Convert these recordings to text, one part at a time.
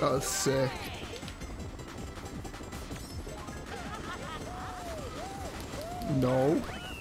Oh, sick. No.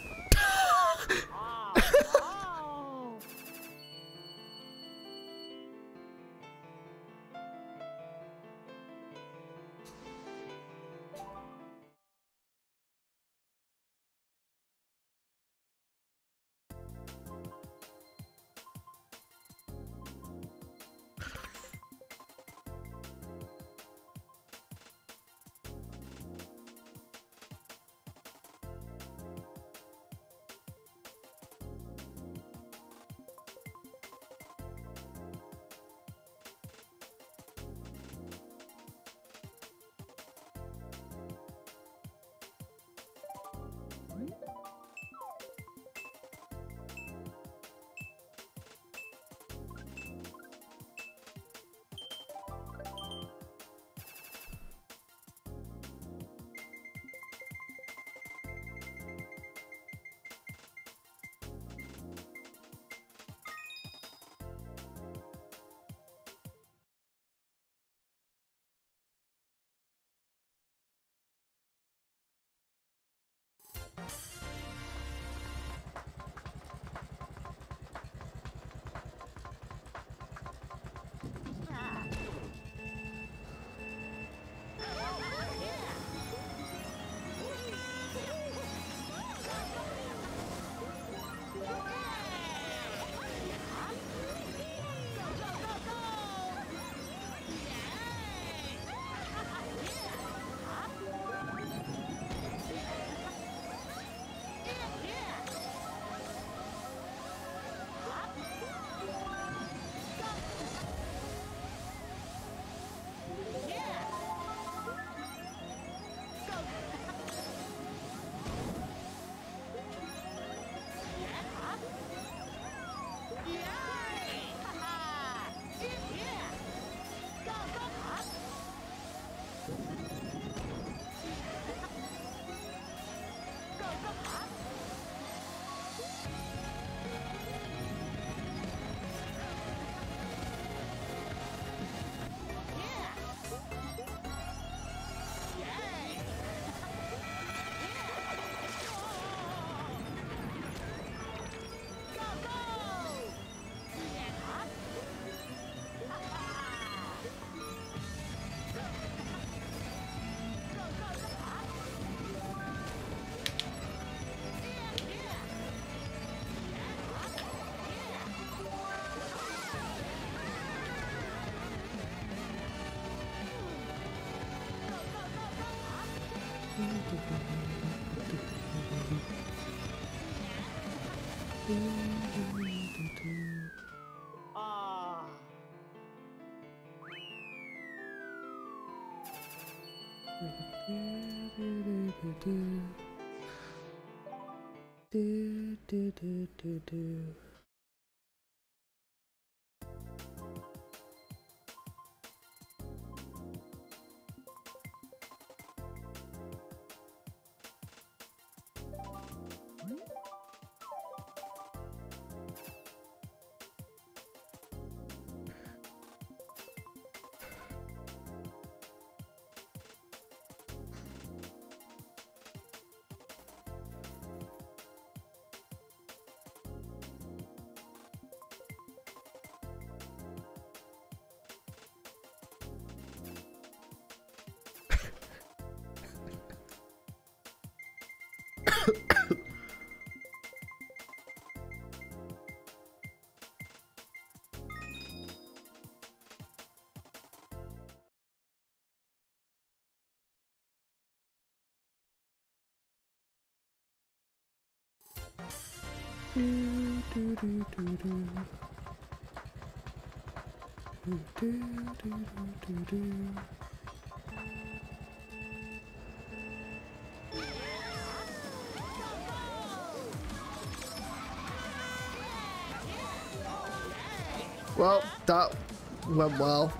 Well, that went well.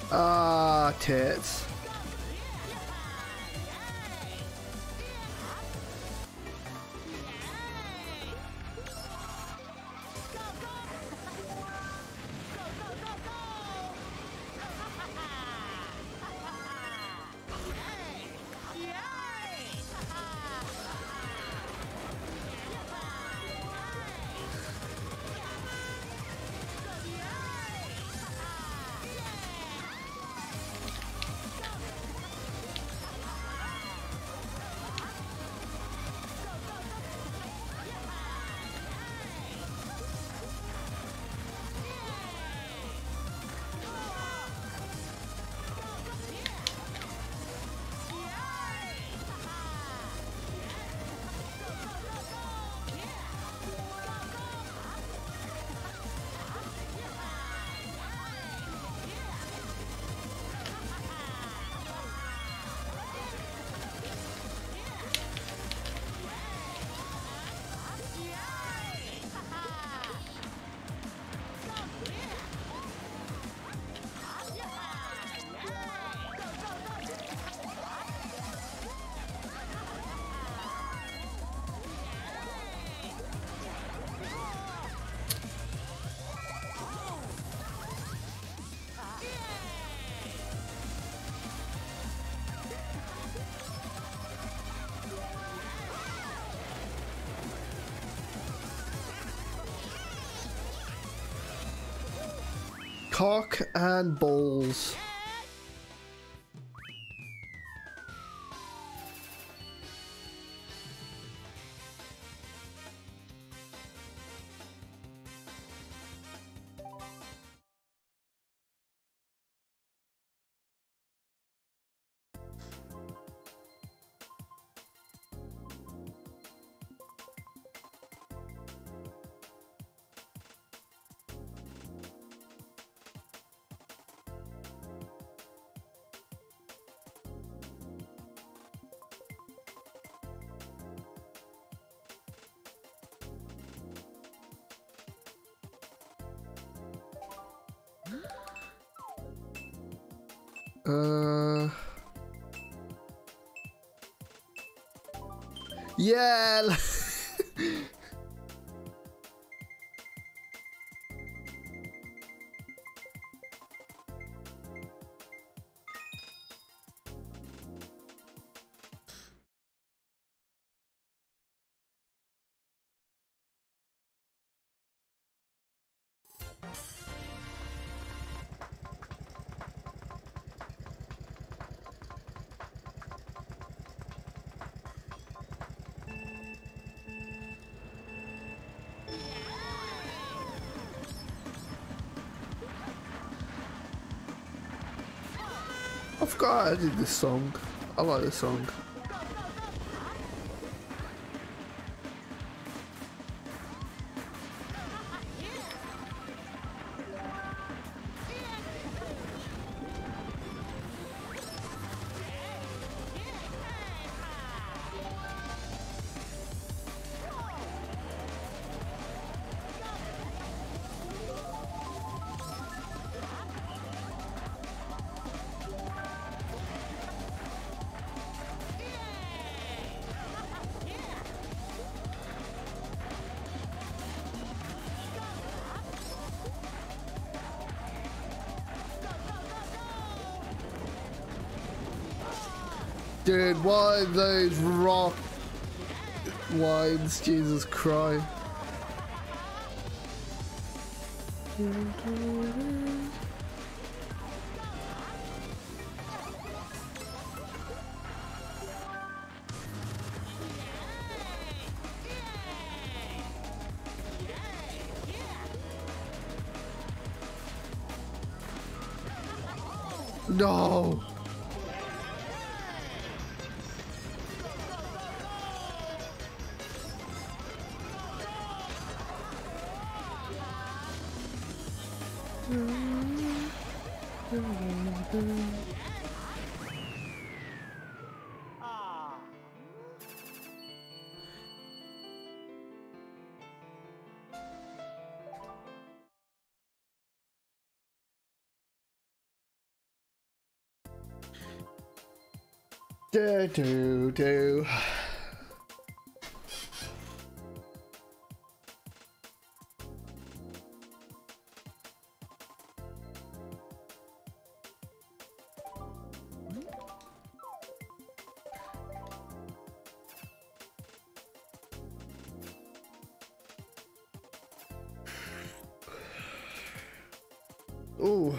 Ah, tits. Cock and balls. Yeah. I forgot I did this song. I like this song. Dude, why those rock lines? Jesus Christ. No. Do do do. Ooh.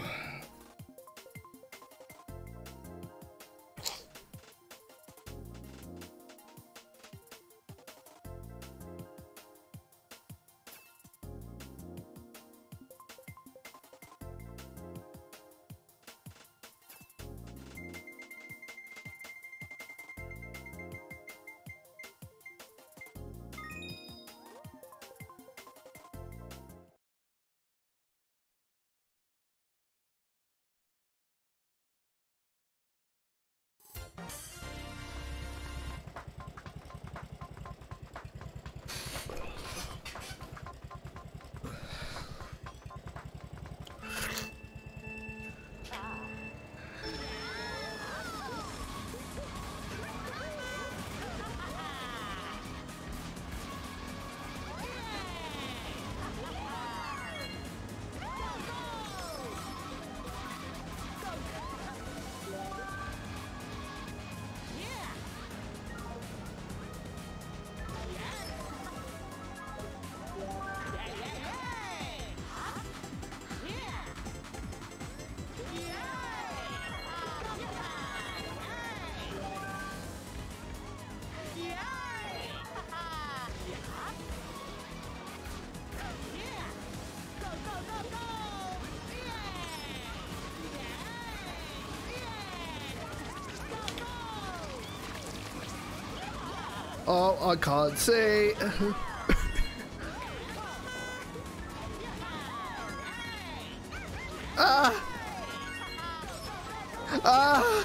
Oh, I can't see. Ah! Ah!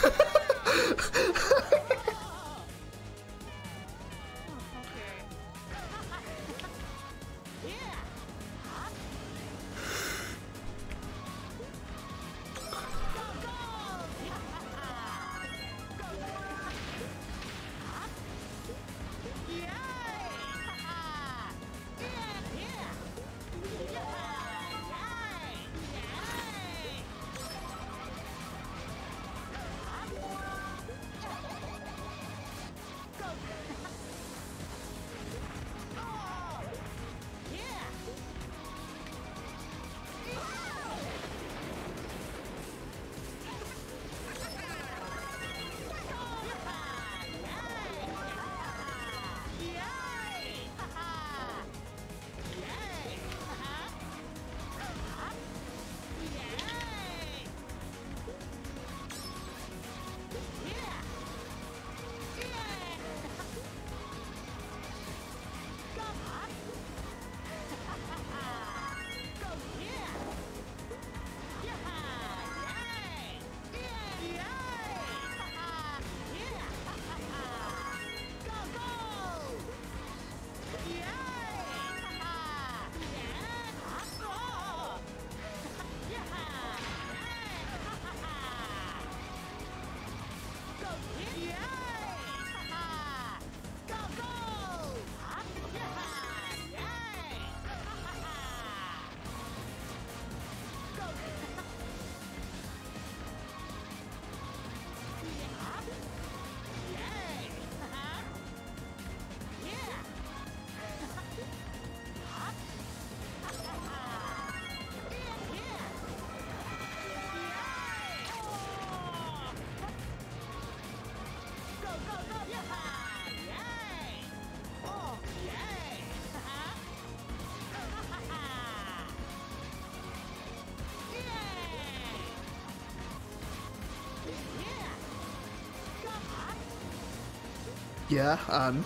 Yeah, and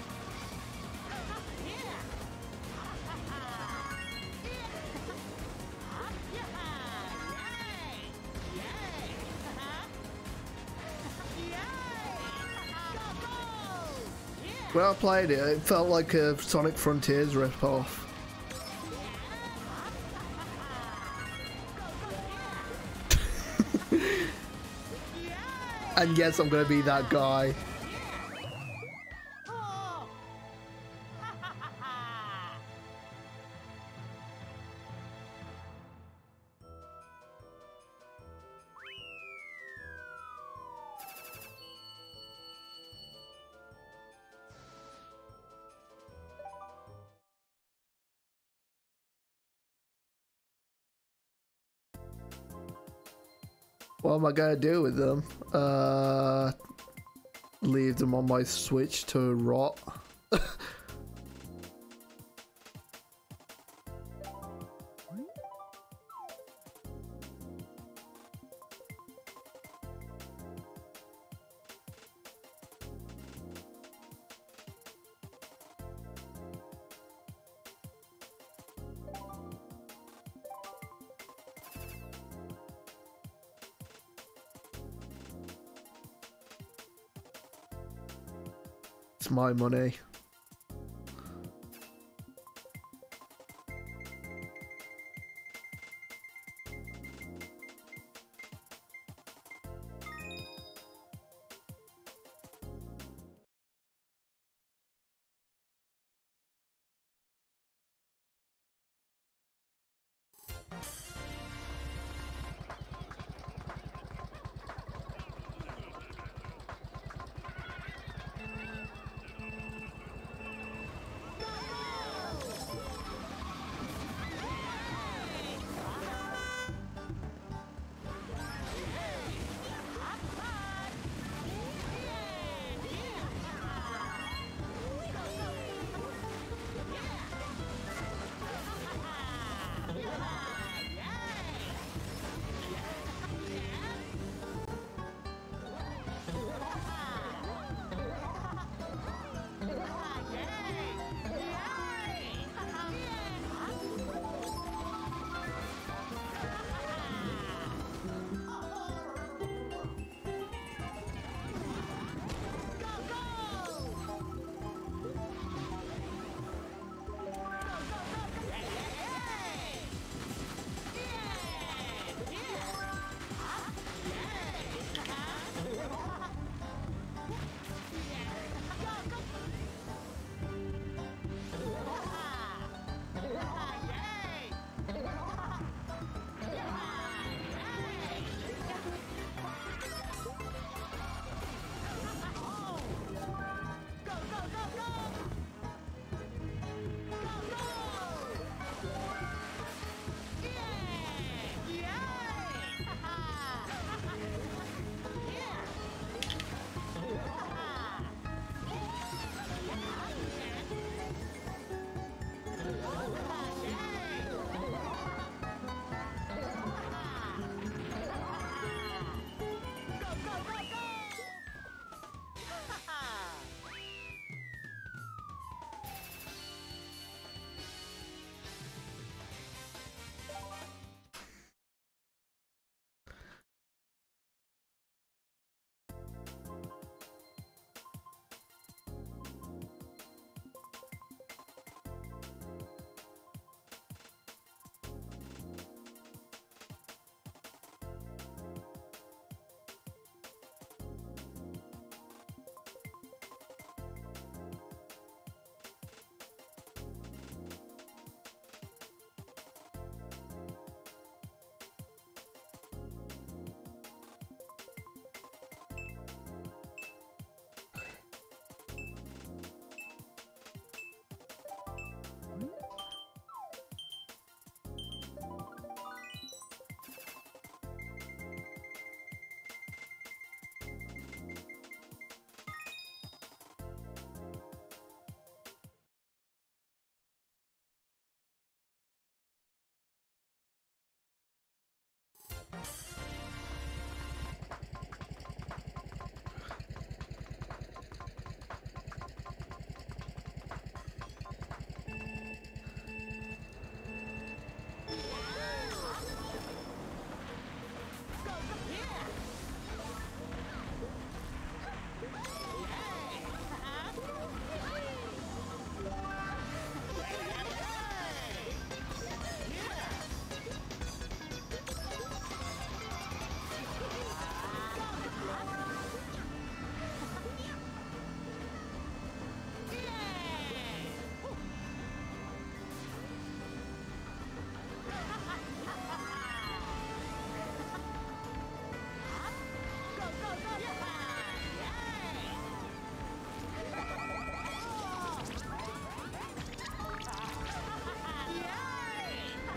when I played it, it felt like a Sonic Frontiers rip-off. And yes, I'm gonna be that guy. What am I gonna do with them? Leave them on my Switch to rot. It's my money.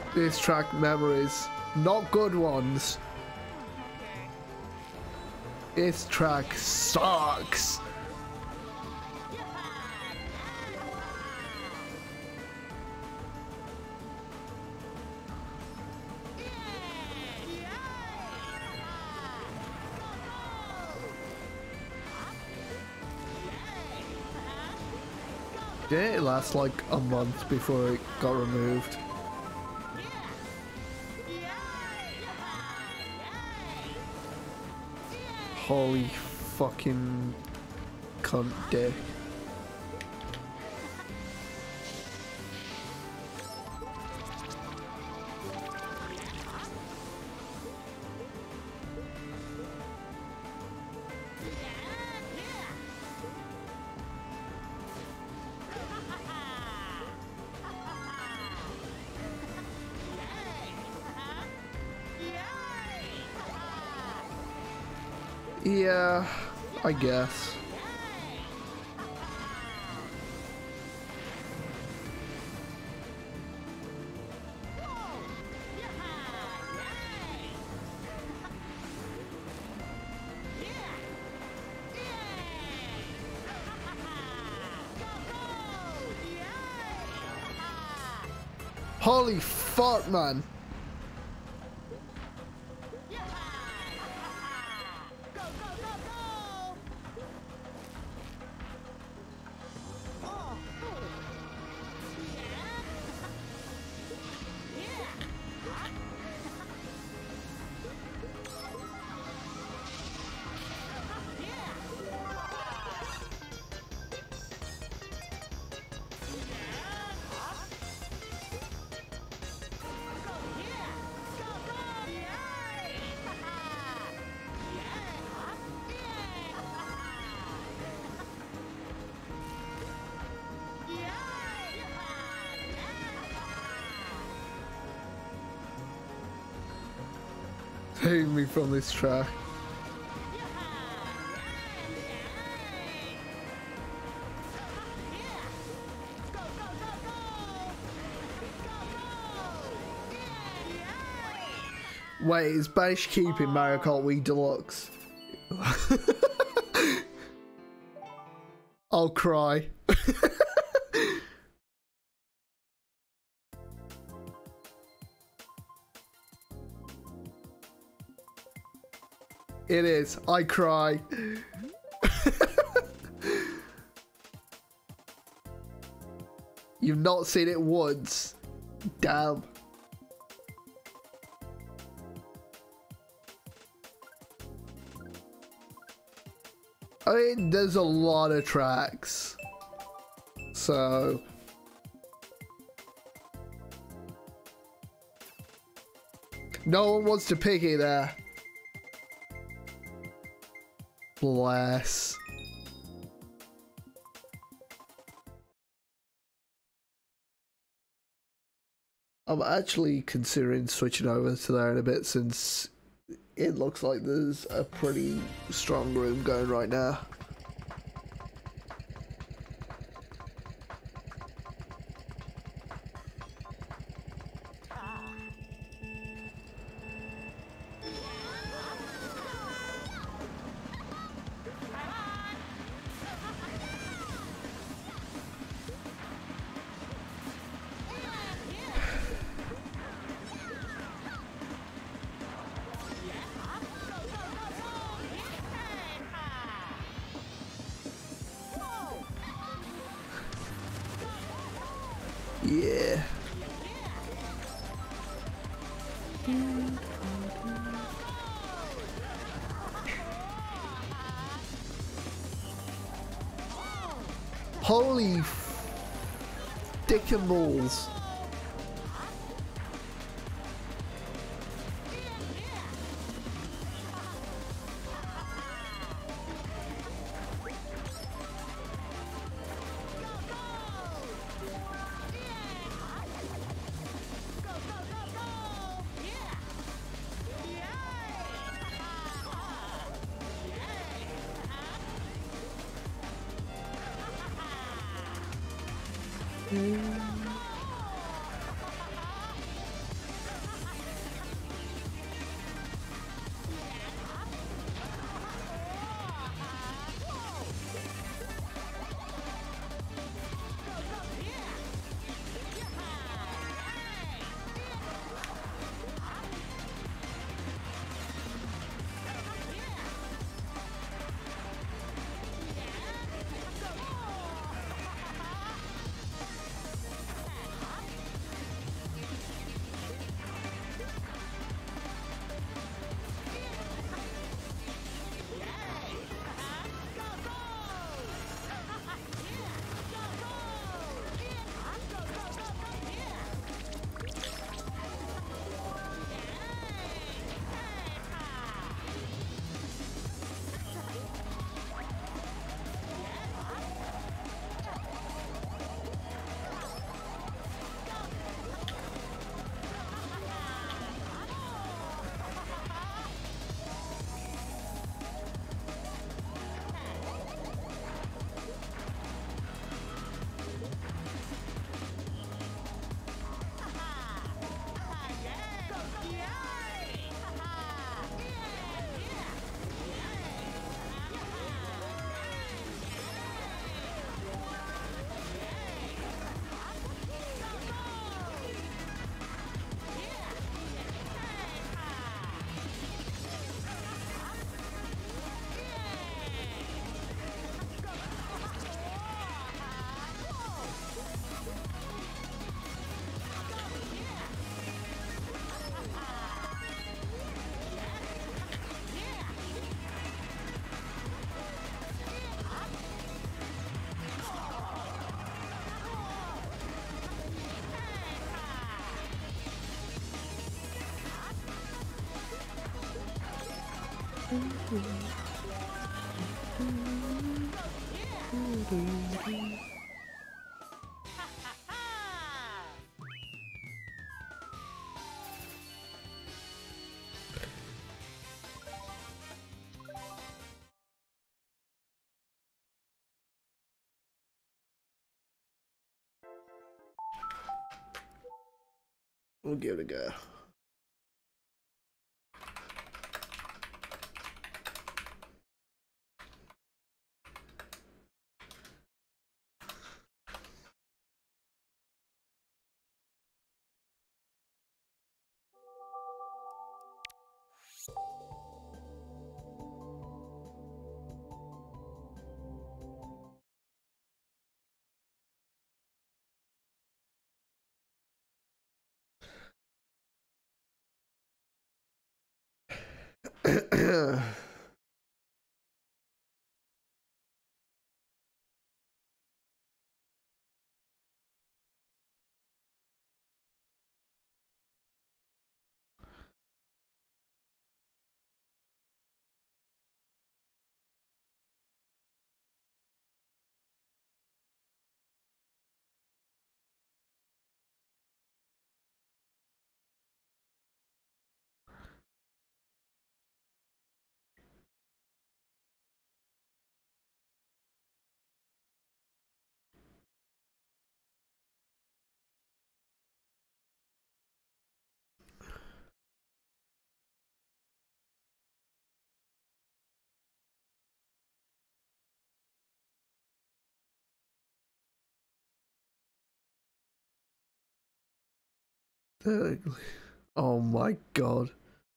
This track memories, not good ones. This track sucks. Didn't it last like a month before it got removed? Holy fucking cunt dick. Yeah, I guess. Holy fuck, man. Save me from this track. Wait, is Bash keeping Mario Kart Wii Deluxe? I'll cry. It is. I cry. You've not seen it once. Damn. I mean, there's a lot of tracks. So... no one wants to pick it there. Bless. I'm actually considering switching over to there in a bit since it looks like there's a pretty strong room going right now. Yeah. Holy dick and balls. We'll give it a go. Oh my god.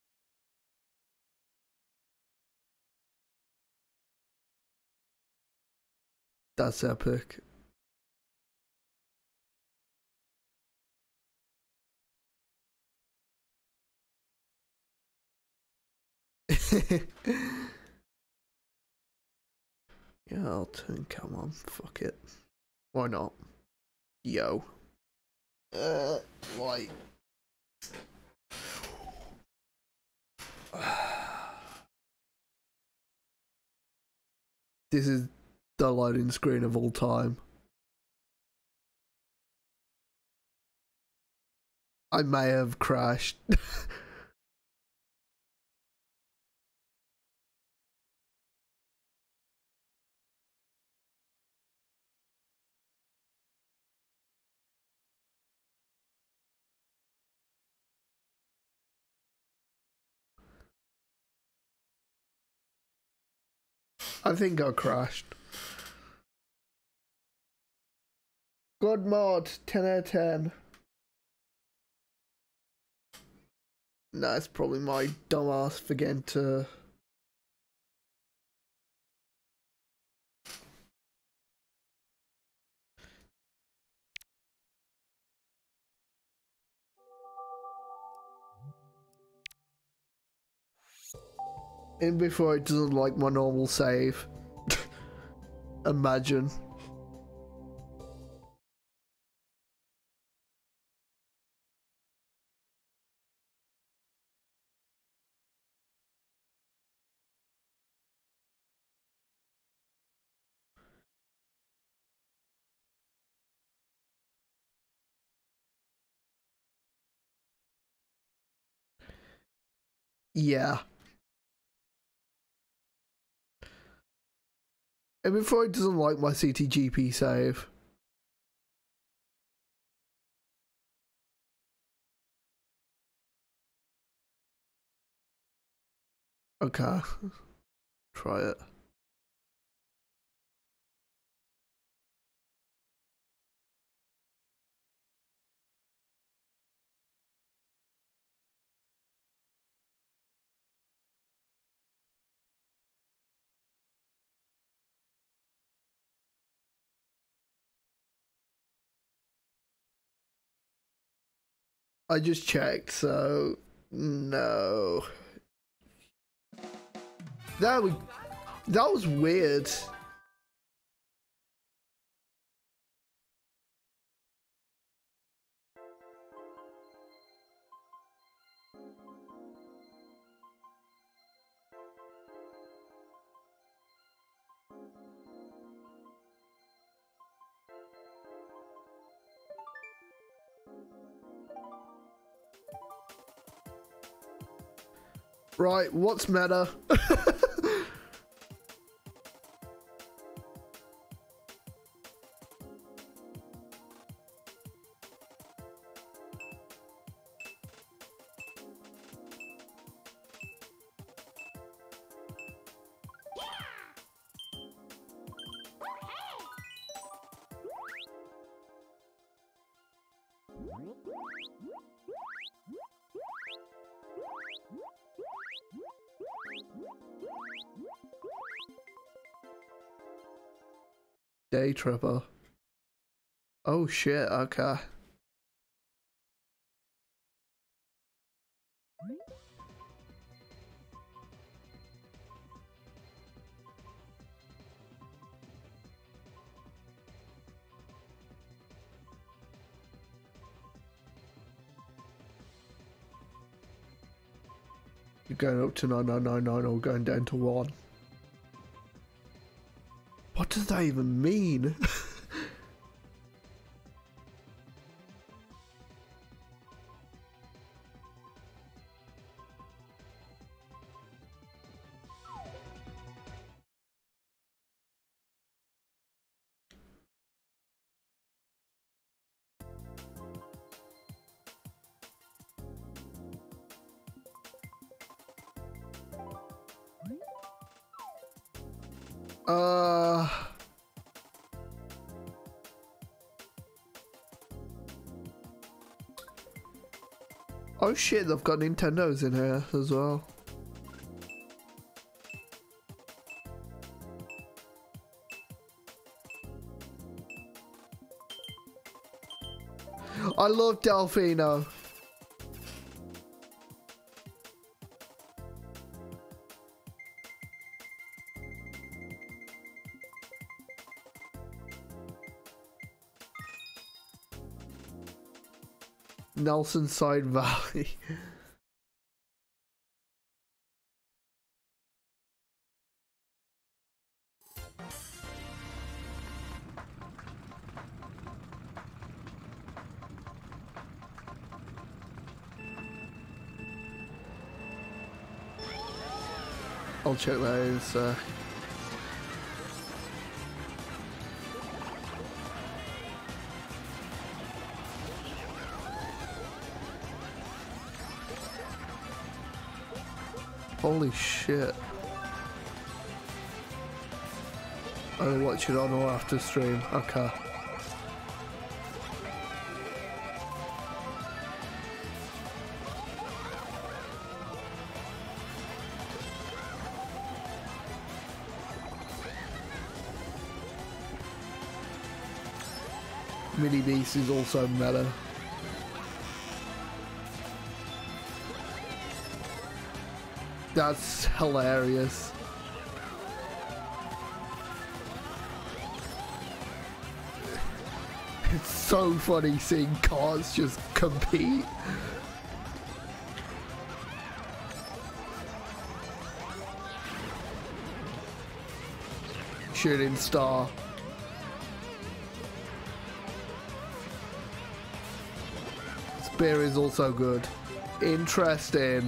That's epic. Yeah, I'll turn cam on. Fuck it. Why not? Yo. Like. This is the loading screen of all time. I may have crashed. I think I crashed. Good mod, 10 out of 10. Nah, it's probably my dumbass forgetting to... In before it doesn't like my normal save. Imagine. Yeah. And before it doesn't like my CTGP save. Okay. Try it. I just checked, so... No. That was weird. Right, what's meta? Day Tripper. Oh shit, okay. You're going up to 9999 or going down to 1. What does that even mean? Oh shit, they've got Nintendos in here as well. I love Delfino. Nelson Side Valley. I'll check those. Holy shit. I'll watch it on or after stream. Okay. Mini Beast is also meta. That's hilarious. It's so funny seeing cars just compete. Shooting star. Spear is also good. Interesting.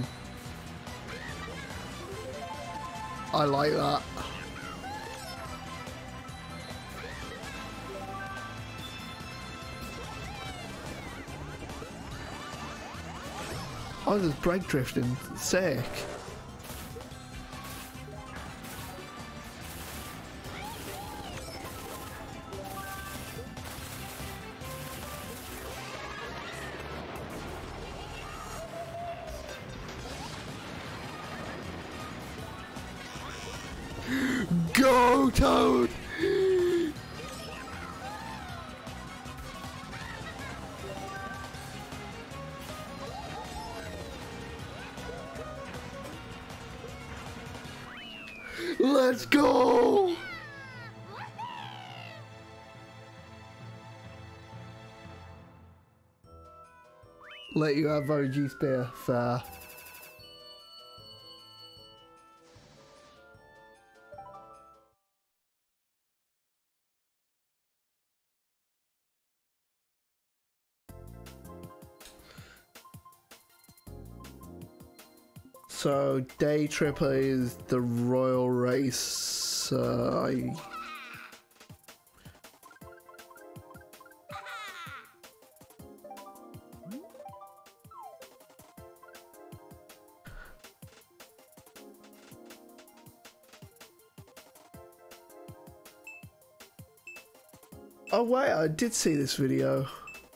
I like that. Oh, there's brake drifting. Sick. Go, Toad! Let's go! Let you have OG Spear. Fair. So Day Tripper is the royal race. Oh wait, I did see this video.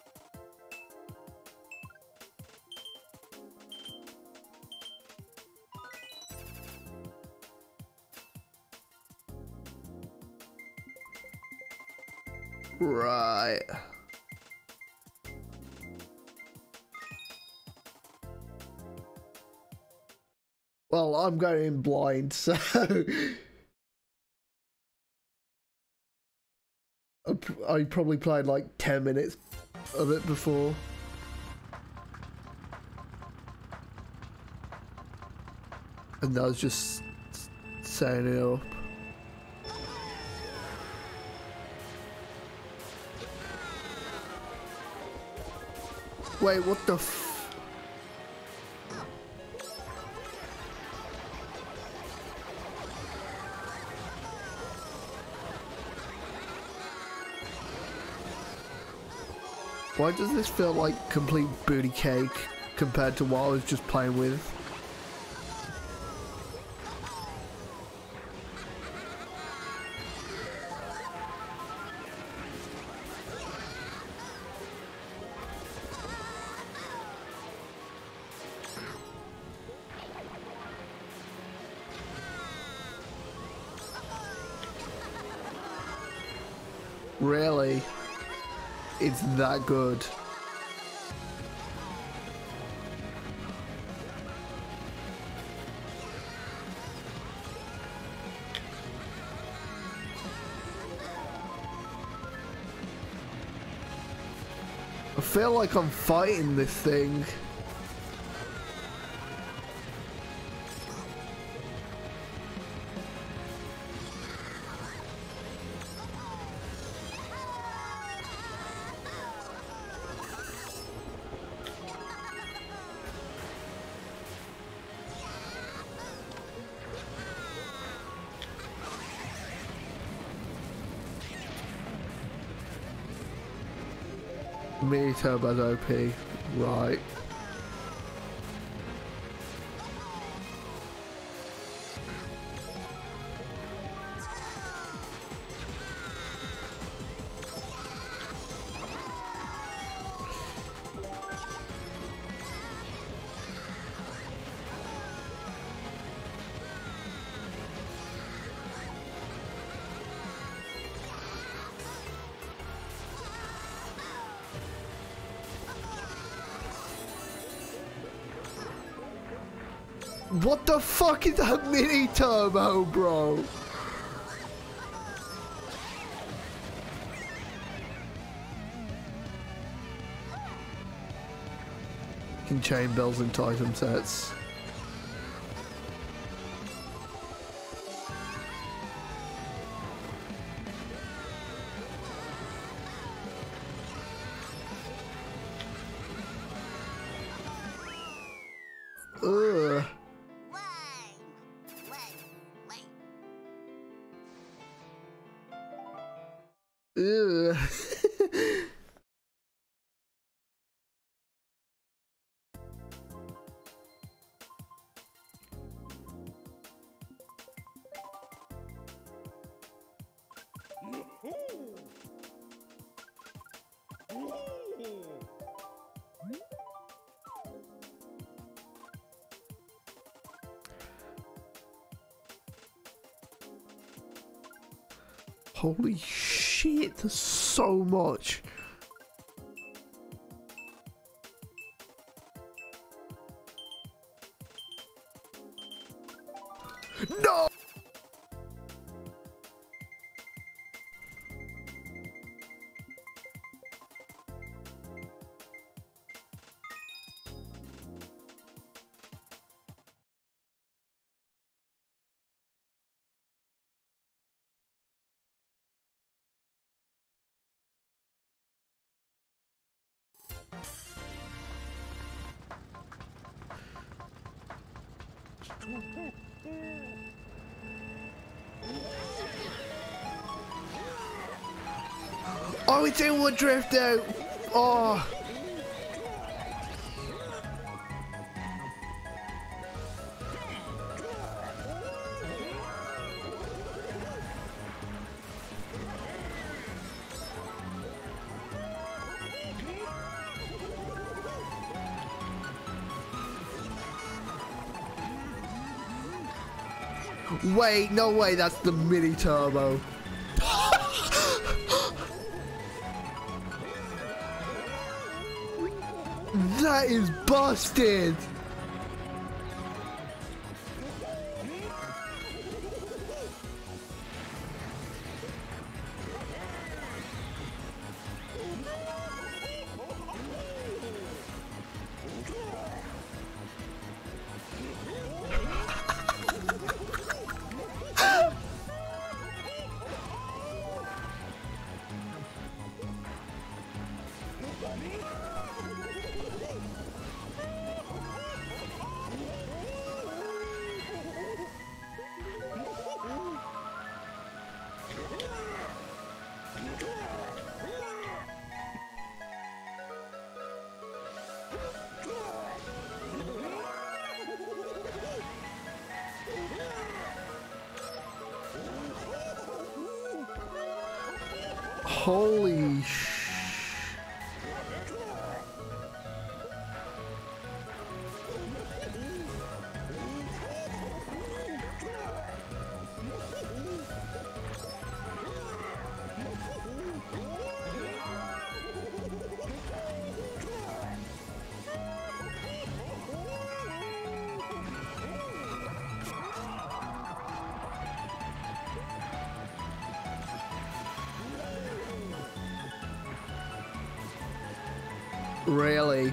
Right. Well, I'm going in blind, so I probably played like 10 minutes of it before. And I was just setting it up. Wait, what the f... Why does this feel like complete booty cake compared to what I was just playing with? Really? It's that good. I feel like I'm fighting this thing. Mini Turbo's OP, right. What the fuck is that mini turbo, bro? Can chain bells into item sets. Ugh. Ugh. Holy shit, there's so much. No! Oh, it's inward drift out. Oh. Wait, no way, that's the mini turbo. That is busted. Holy Really?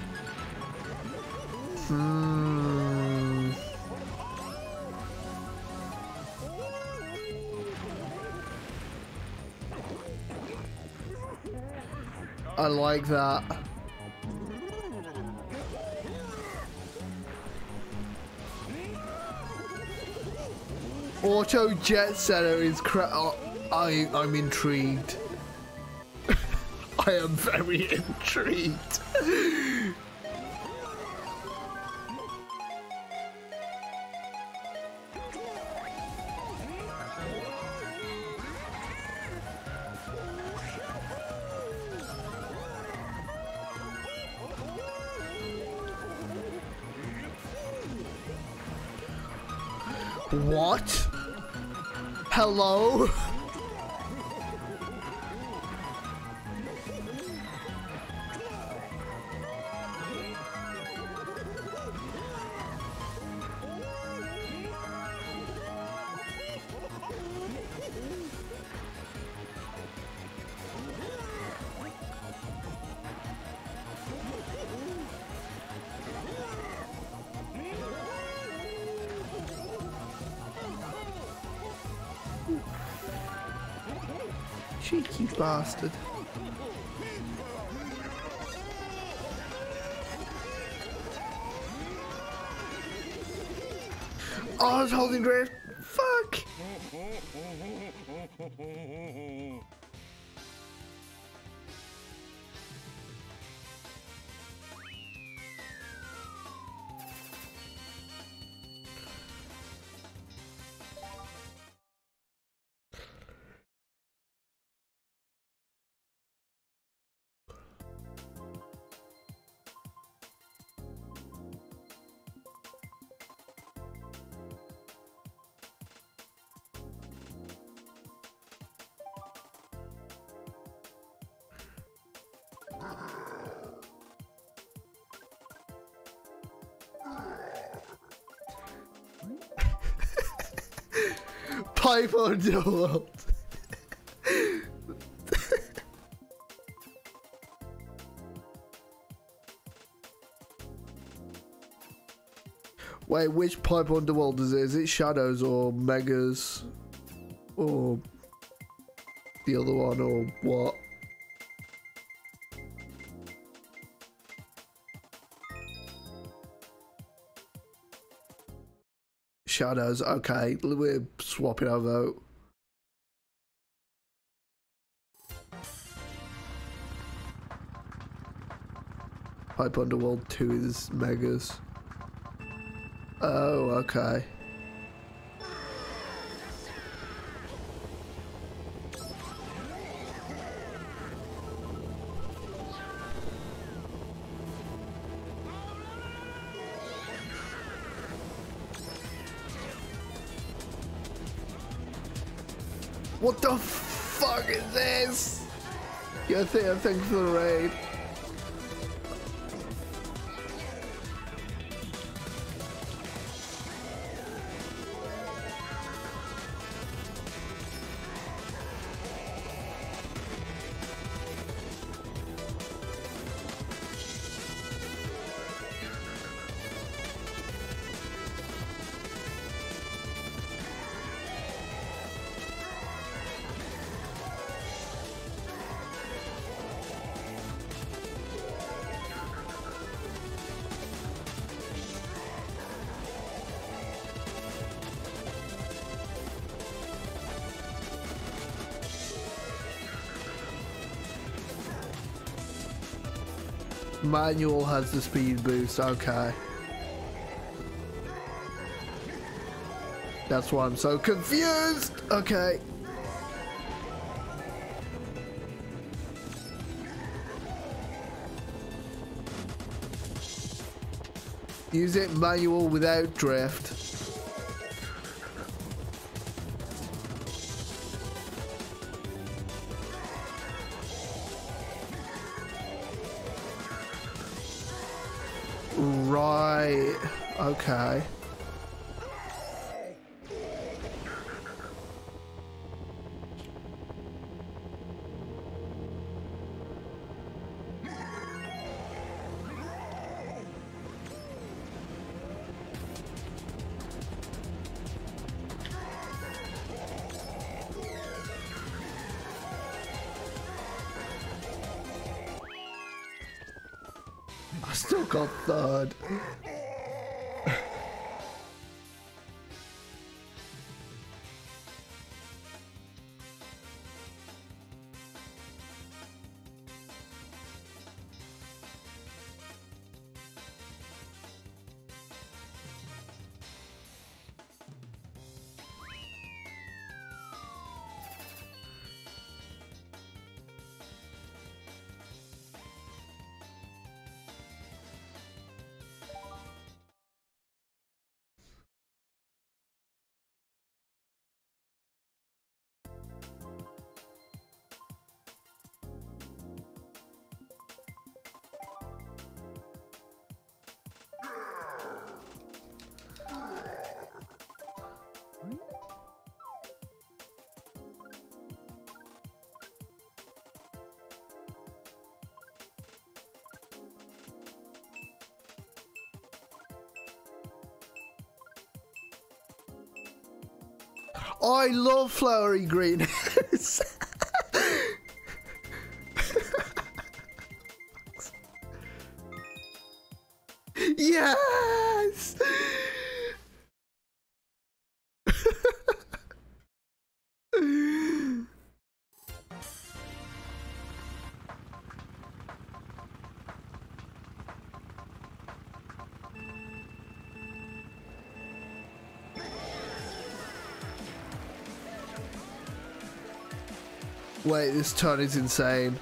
I like that. Auto Jet Setter is I'm intrigued. I am very intrigued. What? Hello? Cheeky bastard. Oh, I was holding drift. Fuck. Pipe Underworld. Wait, which Pipe Underworld is it? Is it Shadows or Megas? Or the other one, or what? shadows. Okay, we're swapping our vote. Pipe Underworld 2 is Megas. Oh, okay. What the fuck is this? Yeah, thank you for the raid. Manual has the speed boost, okay. That's why I'm so confused. Okay. Use it manual without drift. Right, okay. I still got third. I love flowery greenhouse. Yes. Wait, this turn is insane.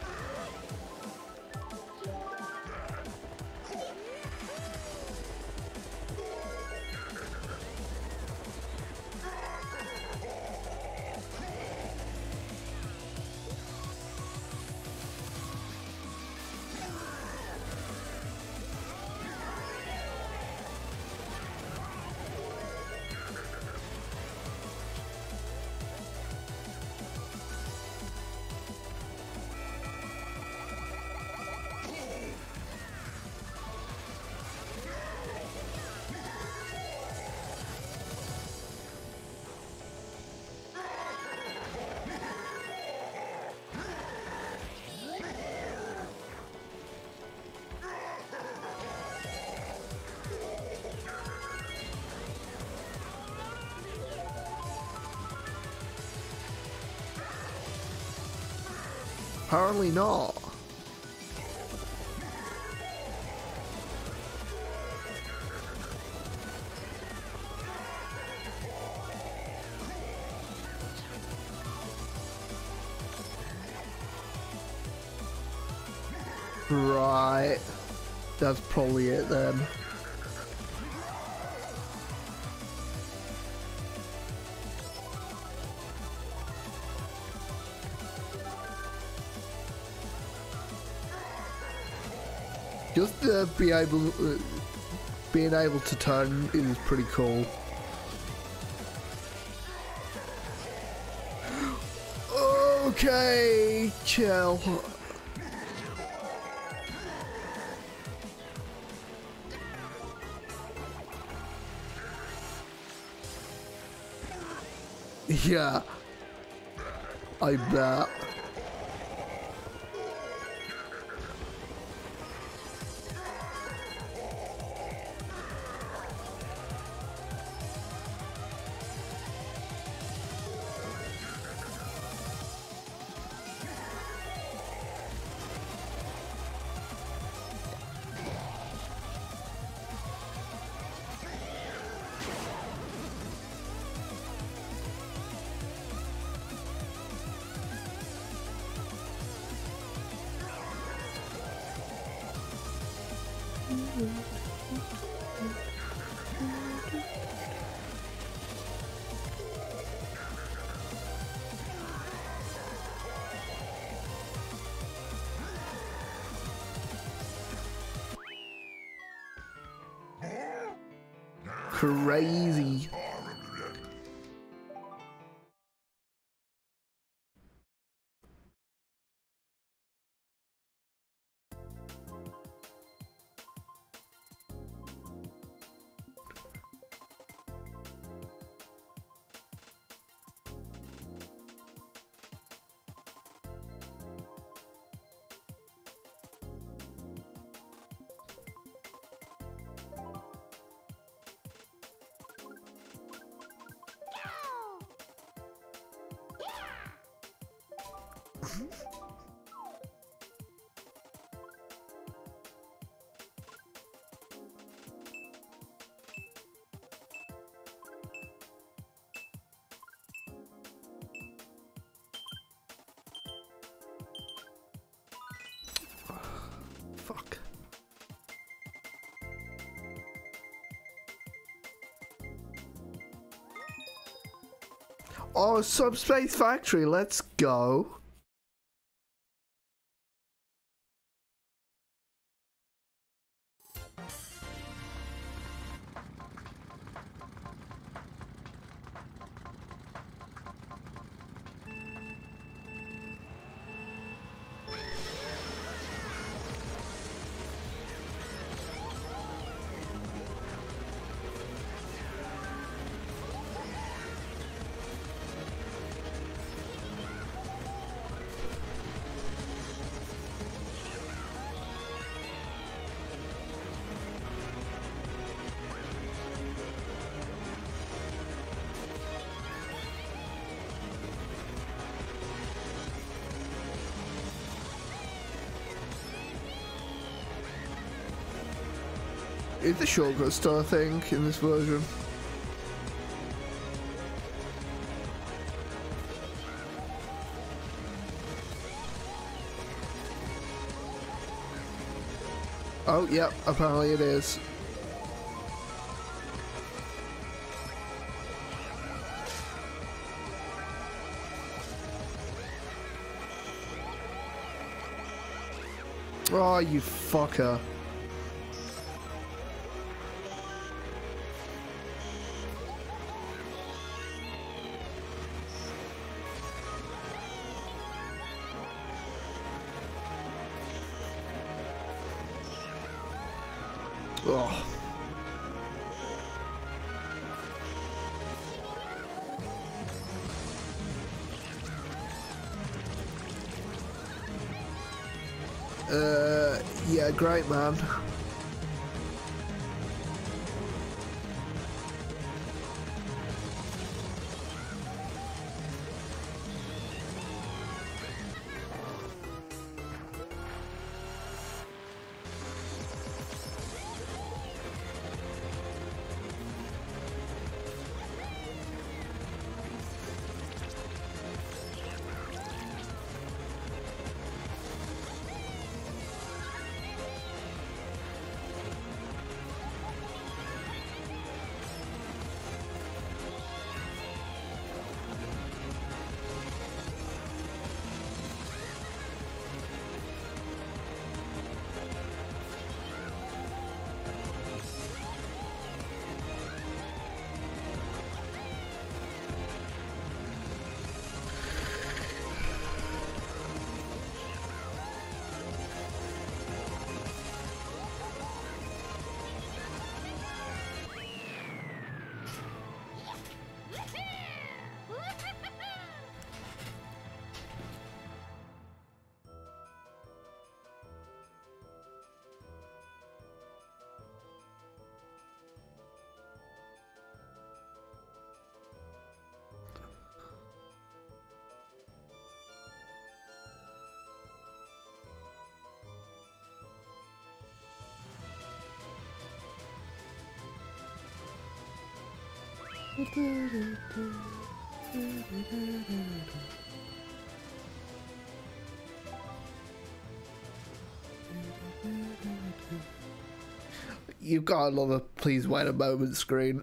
Apparently not. Right. That's probably it then. Just being able to turn is pretty cool. Okay, chill. Yeah, I bet. Crazy. Fuck. Oh, Subspace Factory, let's go. Is the shortcut still a thing in this version? Oh, yep, apparently it is. Oh, you fucker. Oh. Yeah, great, man. You've got to love a please wait a moment screen.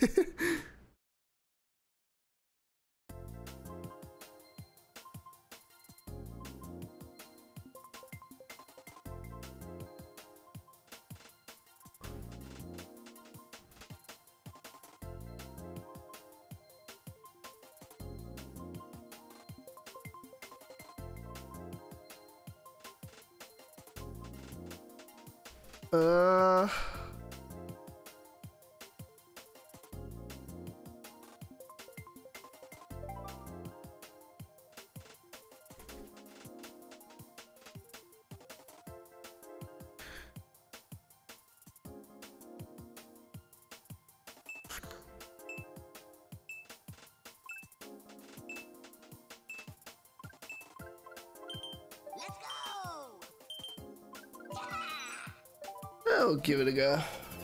Uh... I'll give it a go.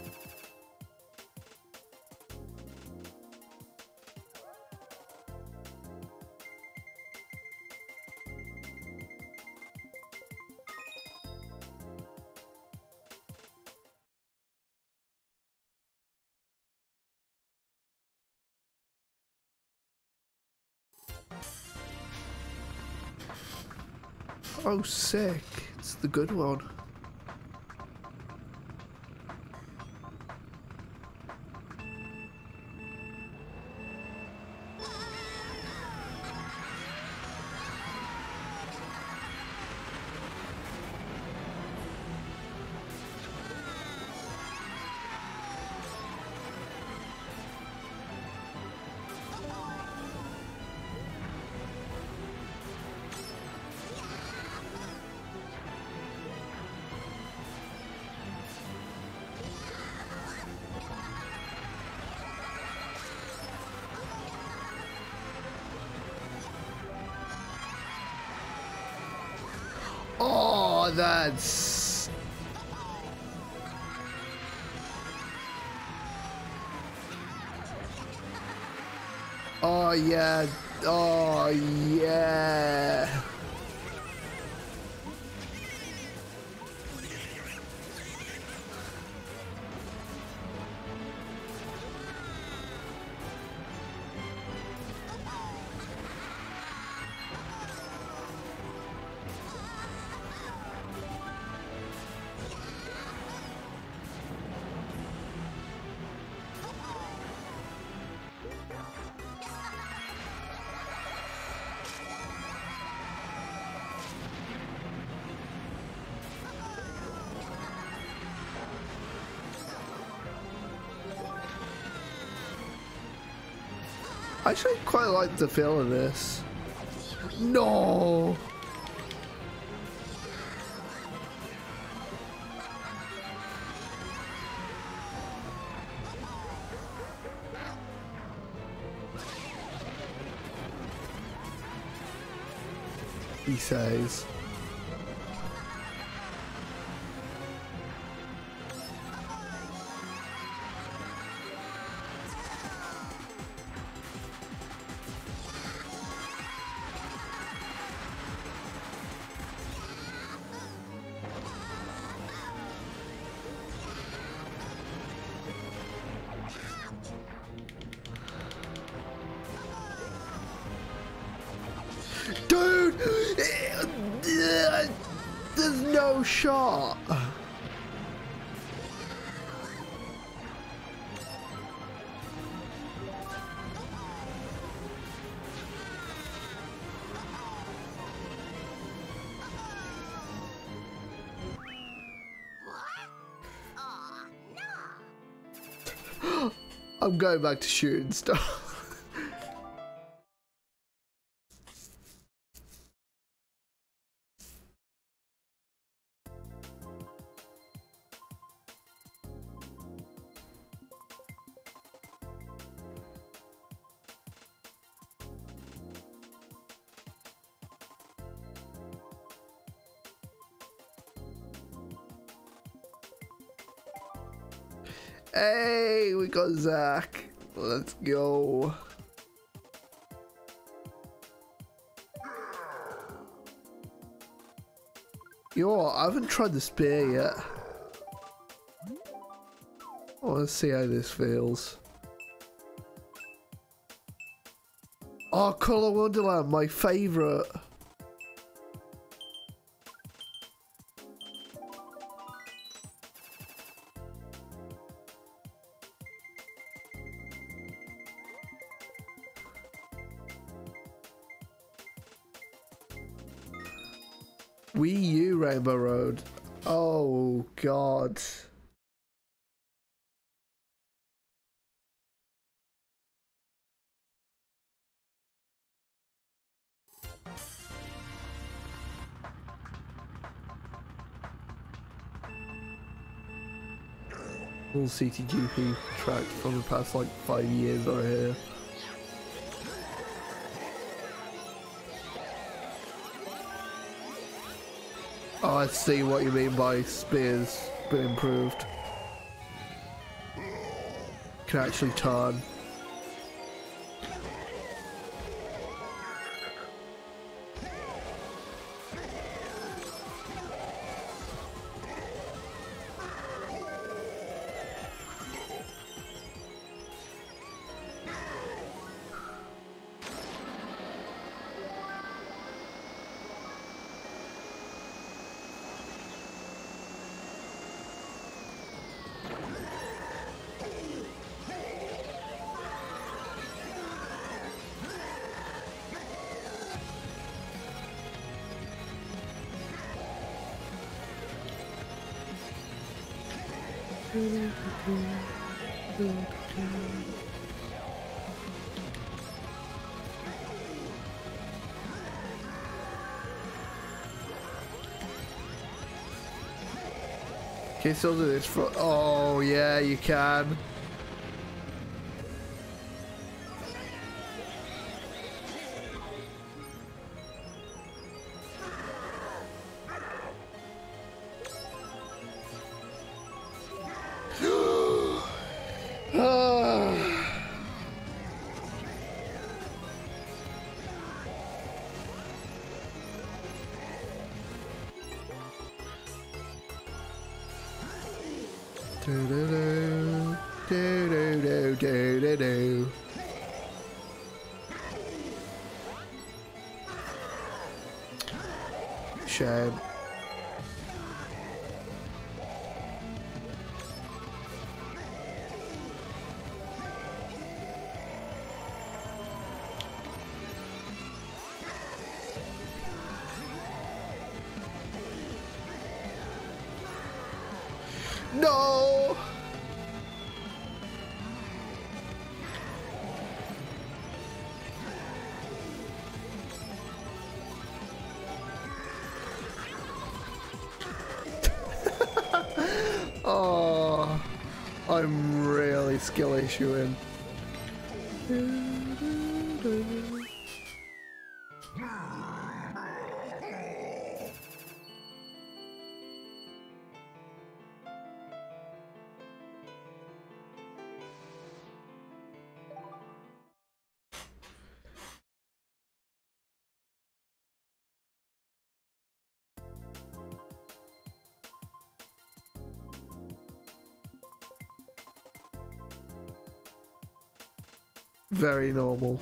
Oh, sick. It's the good one. Oh, that's... Oh, yeah. Oh, yeah. I actually quite like the feel of this. No! He says. Dude! There's no shot! I'm going back to shooting stuff. Hey, we got Zach. Let's go. You know what? I haven't tried the spear yet. I want to see how this feels. Oh, Colour Wonderland, my favourite. Wii U Rainbow Road. Oh, God. All CTGP tracks from the past like 5 years are here. Oh, I see what you mean by spears been improved. Can actually turn. Can you still do this for? Oh yeah, you can. Shame. No! Oh, I'm really skill issuing. Very normal.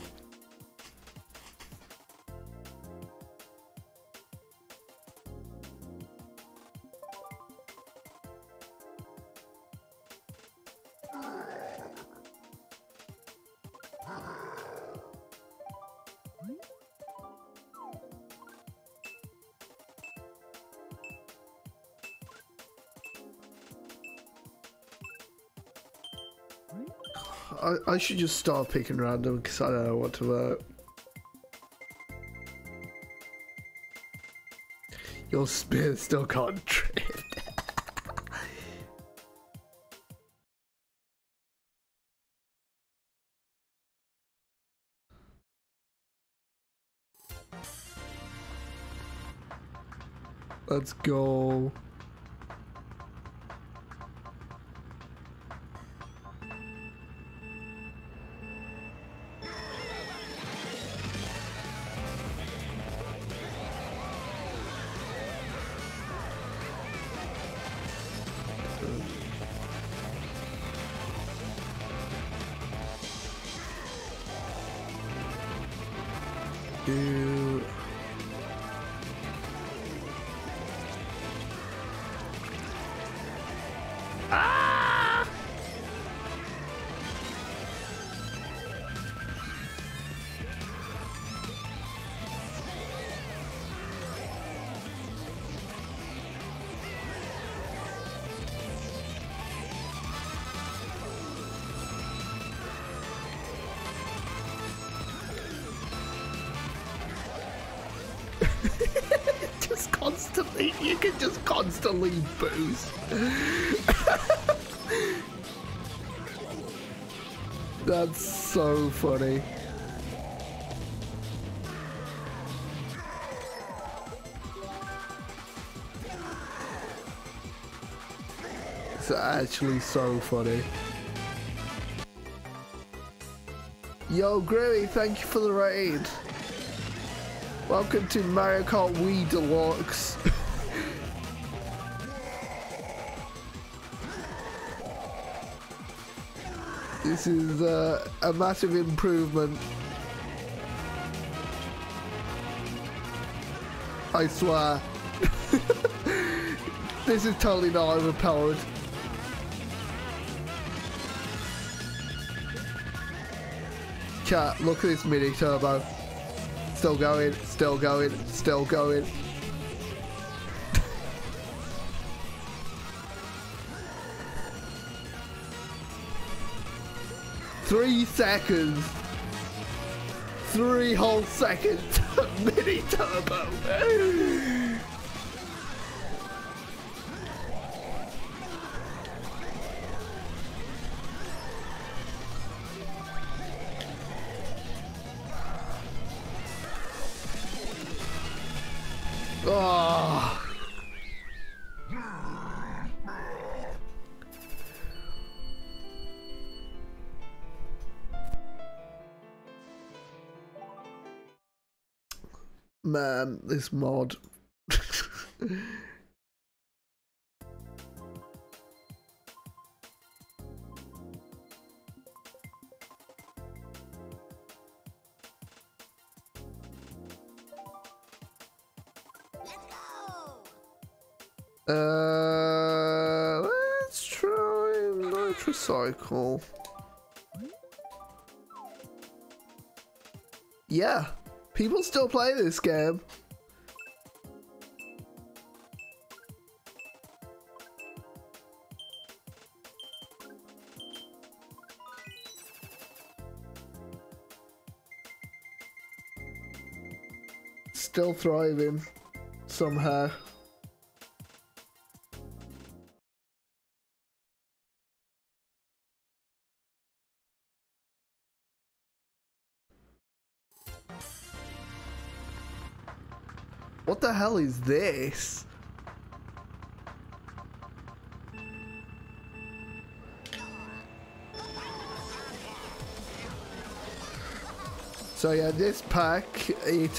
I should just start picking random because I don't know what to vote. Your spear still can't drift. Let's go. do. Ah! Just constantly, you can just constantly boost. That's so funny. It's actually so funny. Yo, Grimmy, thank you for the raid. Welcome to Mario Kart Wii Deluxe. This is a massive improvement. I swear. This is totally not overpowered. Chat, look at this mini turbo. Still going, still going, still going. Three seconds. 3 whole seconds of mini turbo. Oh. Man, this mod. Let's try Nitrocycle. Yeah, people still play this game. Still thriving somehow. What the hell is this? So yeah, this pack, it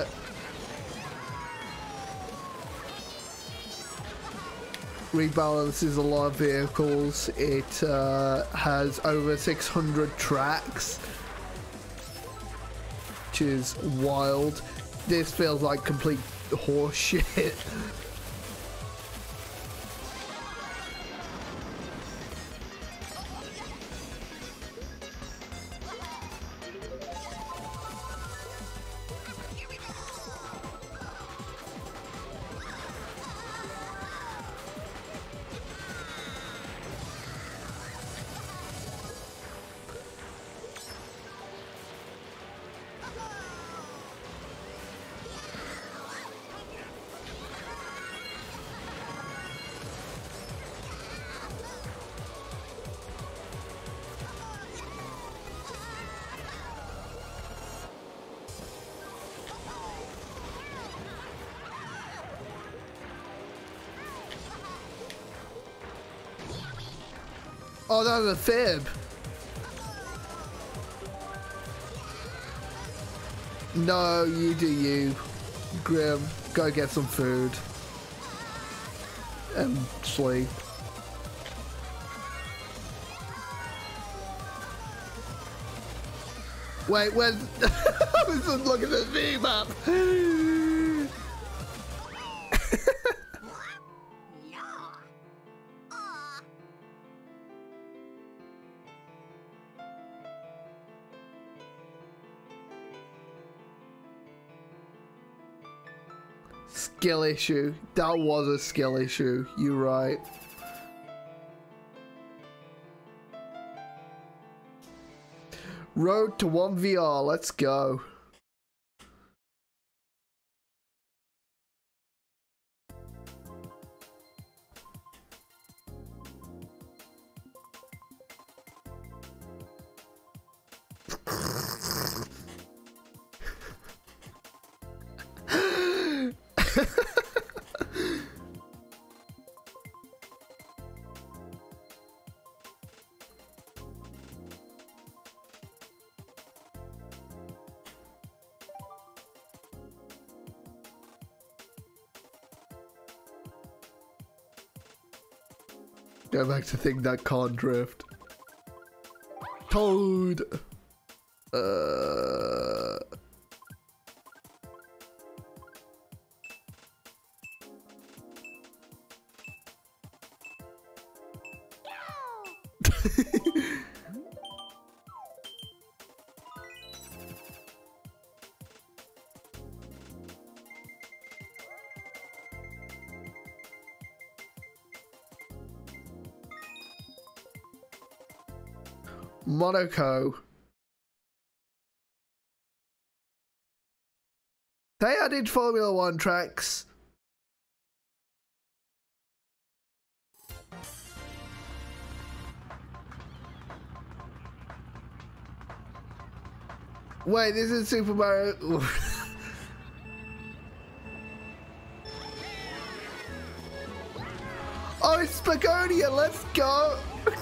rebalances a lot of vehicles. It has over 600 tracks, which is wild. This feels like complete horse shit. Oh, that's a fib. No, you do you. Grim, go get some food. And sleep. Wait, when I was just looking at the map. Skill issue. That was a skill issue. You're right. Road to 1VR. Let's go. Go back to think that can't drift. Toad. Monaco. They added Formula One tracks. Wait, this is Super Mario. Oh, it's Spagonia. Let's go.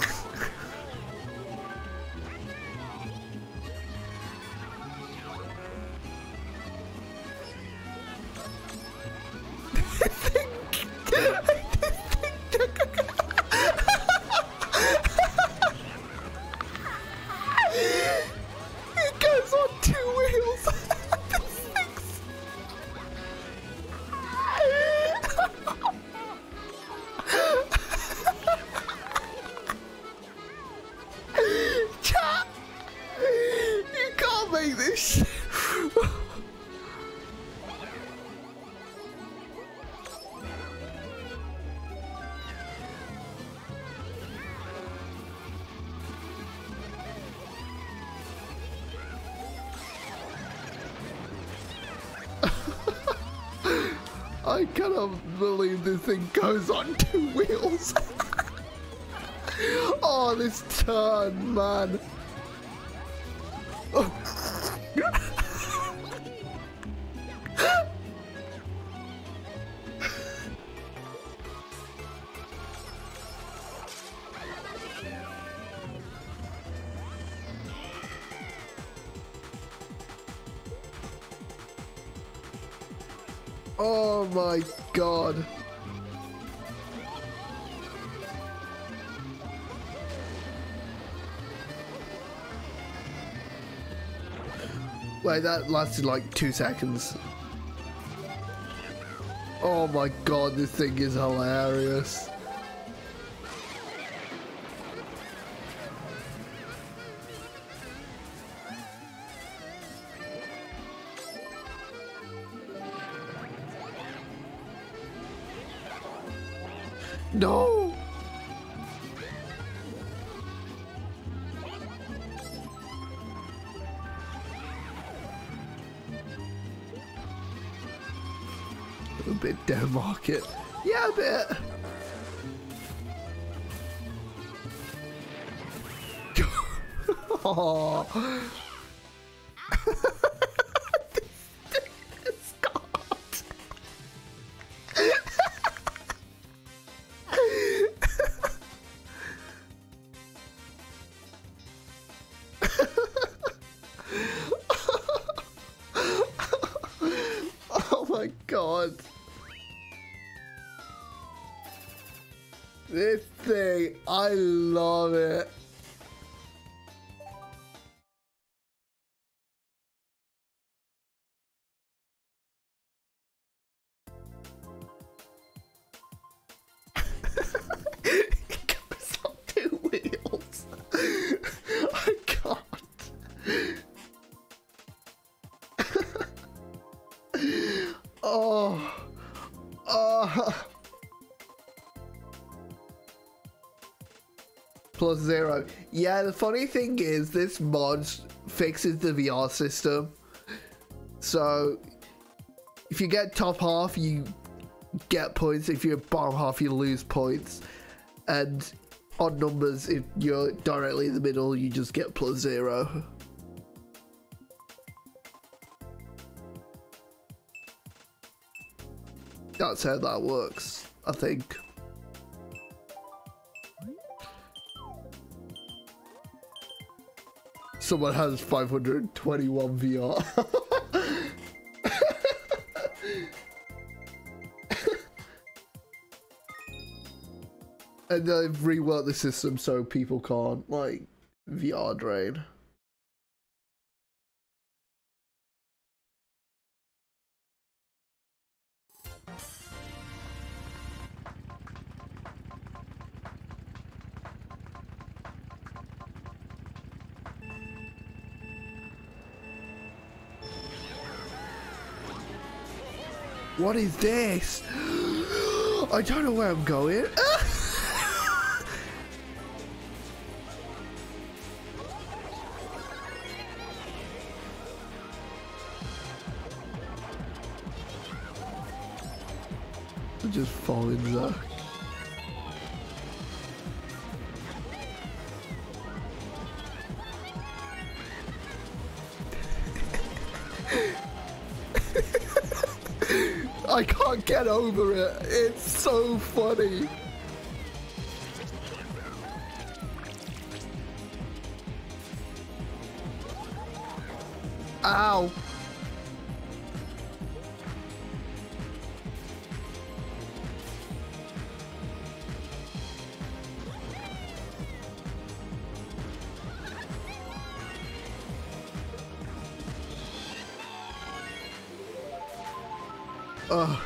It goes on 2 wheels. Chat, you can't make this shit. I cannot believe this thing goes on 2 wheels. Oh, this turn, man. Oh. Oh my god. Wait, that lasted like 2 seconds. Oh my god, this thing is hilarious. No! A bit down market. Yeah, a bit. Oh. Oh my god. This thing, I love it. +0. Yeah, the funny thing is this mod fixes the VR system. So if you get top half, you get points. If you're bottom half, you lose points. And odd numbers, if you're directly in the middle, you just get +0. That's how that works, I think. Someone has 521 VR. And they've reworked the system so people can't, like, VR drain. What is this? I don't know where I'm going. I'm just falling there. I can't get over it. It's so funny. Ow. Ugh.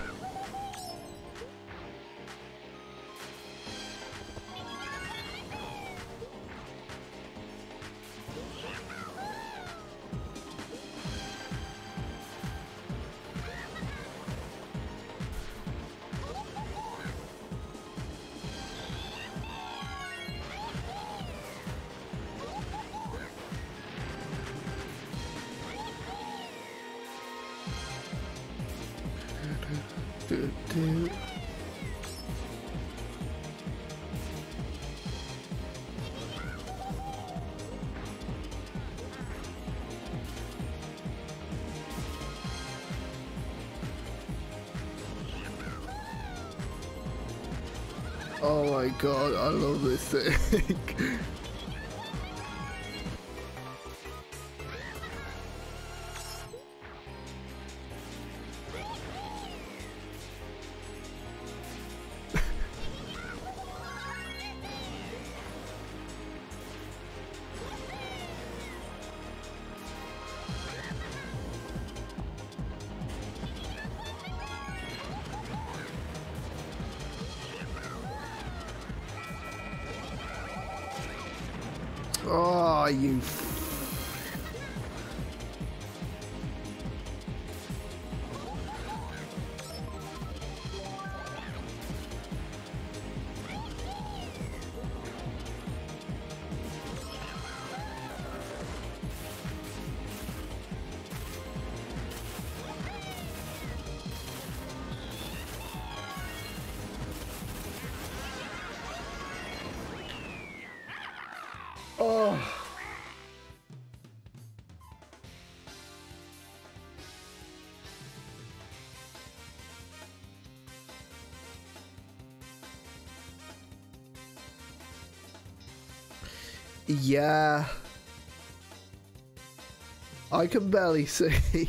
Oh my god, I love this thing. Oh, you Oh. Yeah. I can barely see.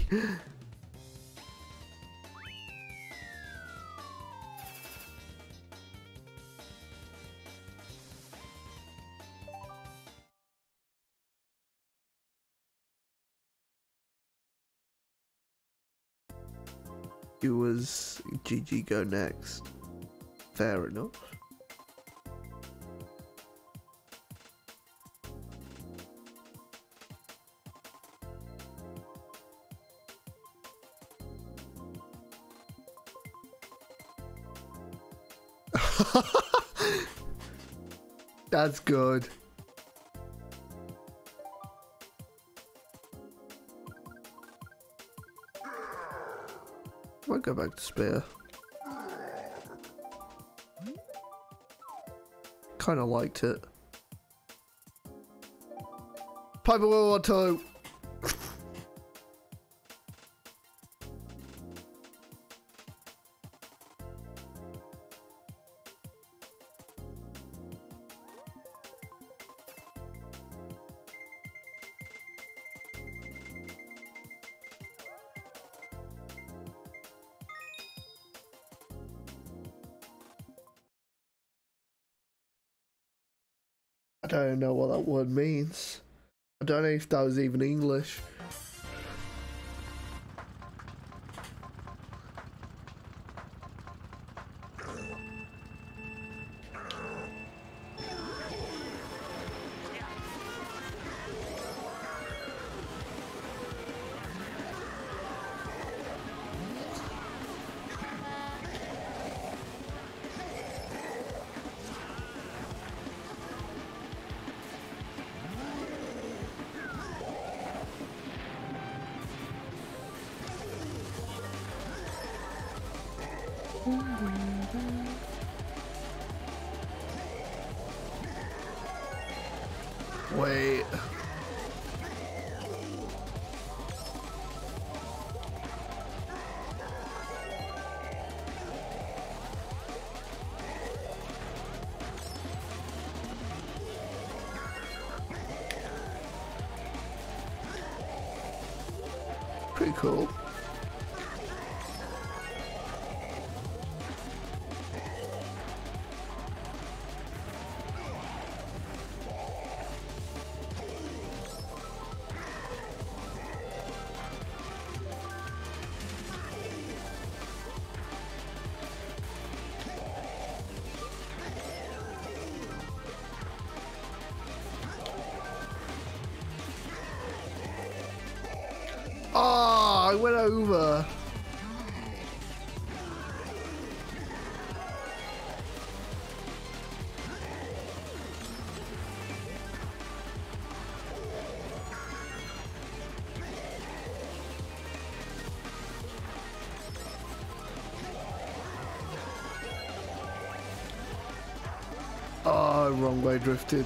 It was GG go next. Fair enough. That's good. Might go back to Spear. Kind of liked it. Piper World War 2. I don't know what that word means. I don't know if that was even English. Wait. Pretty cool. Oh, I went over. Oh, wrong way drifted.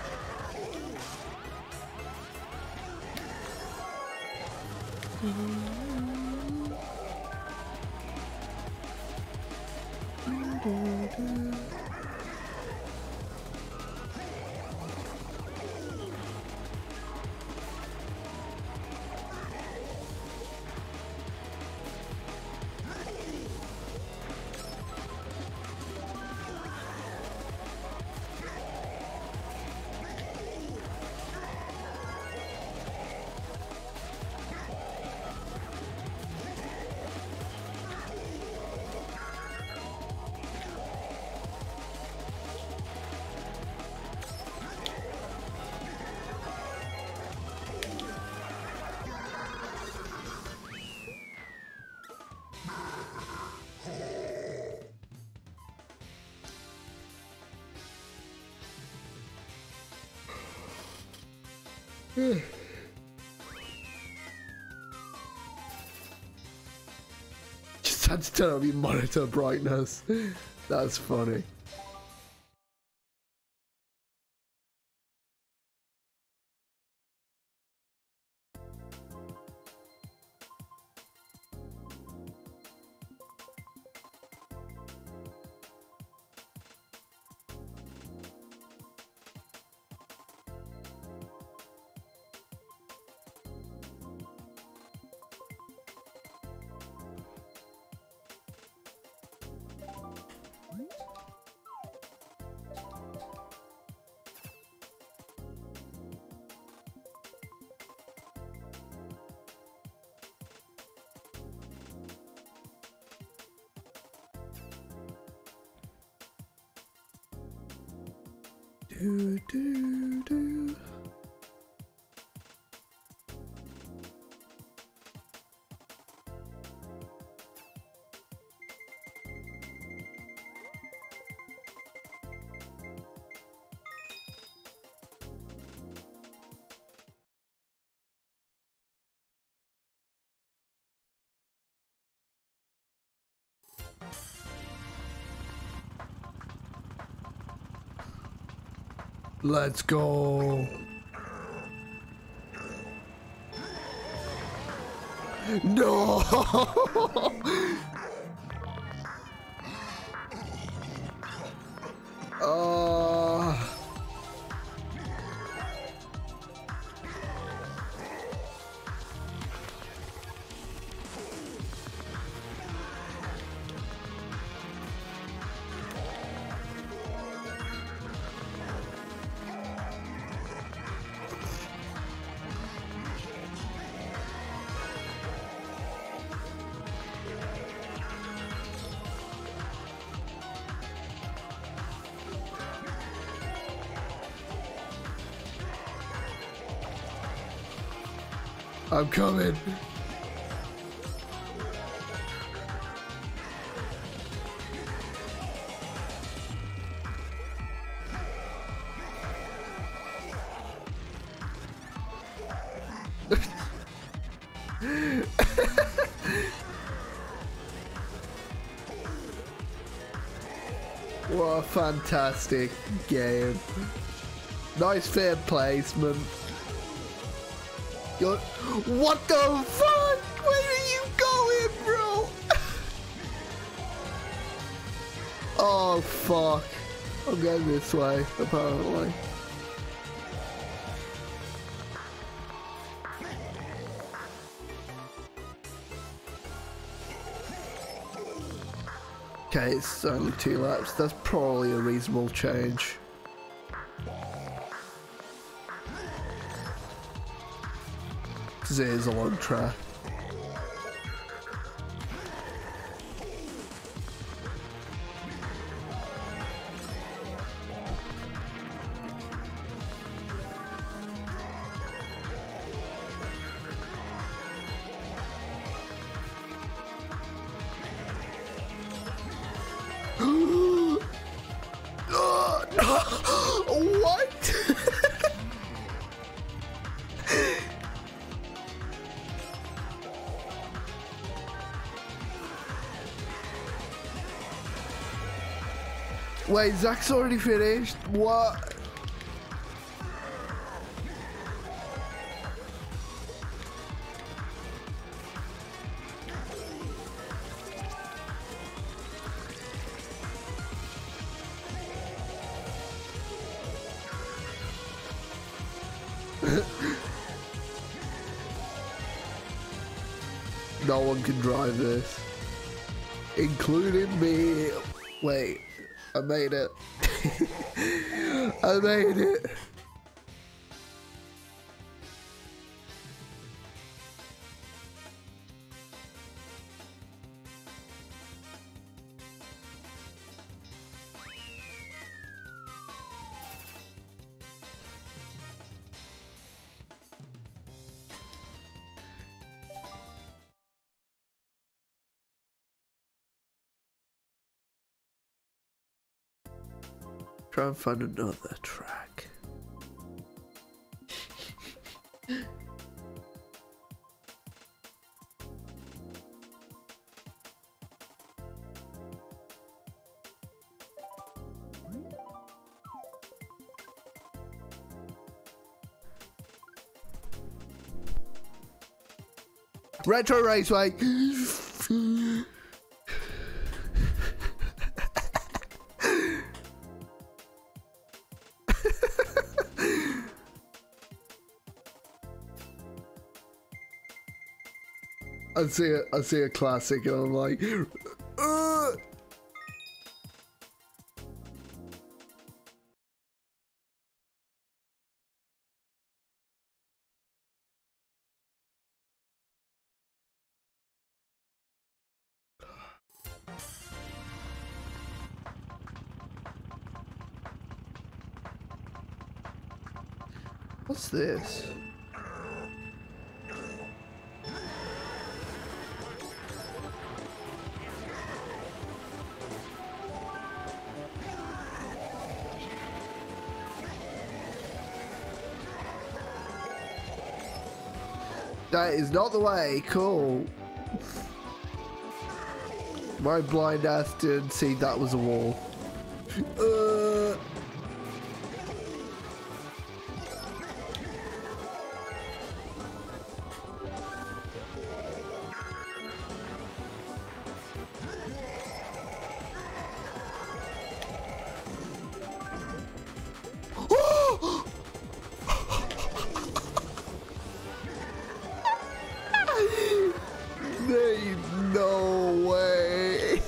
Just had to turn up your monitor brightness. That's funny. Do, do, do. Let's go. No. I'm coming. What a fantastic game. Nice fair placement. What the fuck? Where are you going, bro? Oh, fuck. I'm going this way, apparently. Okay, it's only 2 laps. That's probably a reasonable change. Because it is a long track. What? Wait, Zach's already finished? What? No one can drive this, including me. Wait, I made it. I made it. Try and find another track. Retro Raceway. I see a classic and I'm like, what's this? That is not the way. Cool. My blind ass didn't see that was a wall. There ain't no way.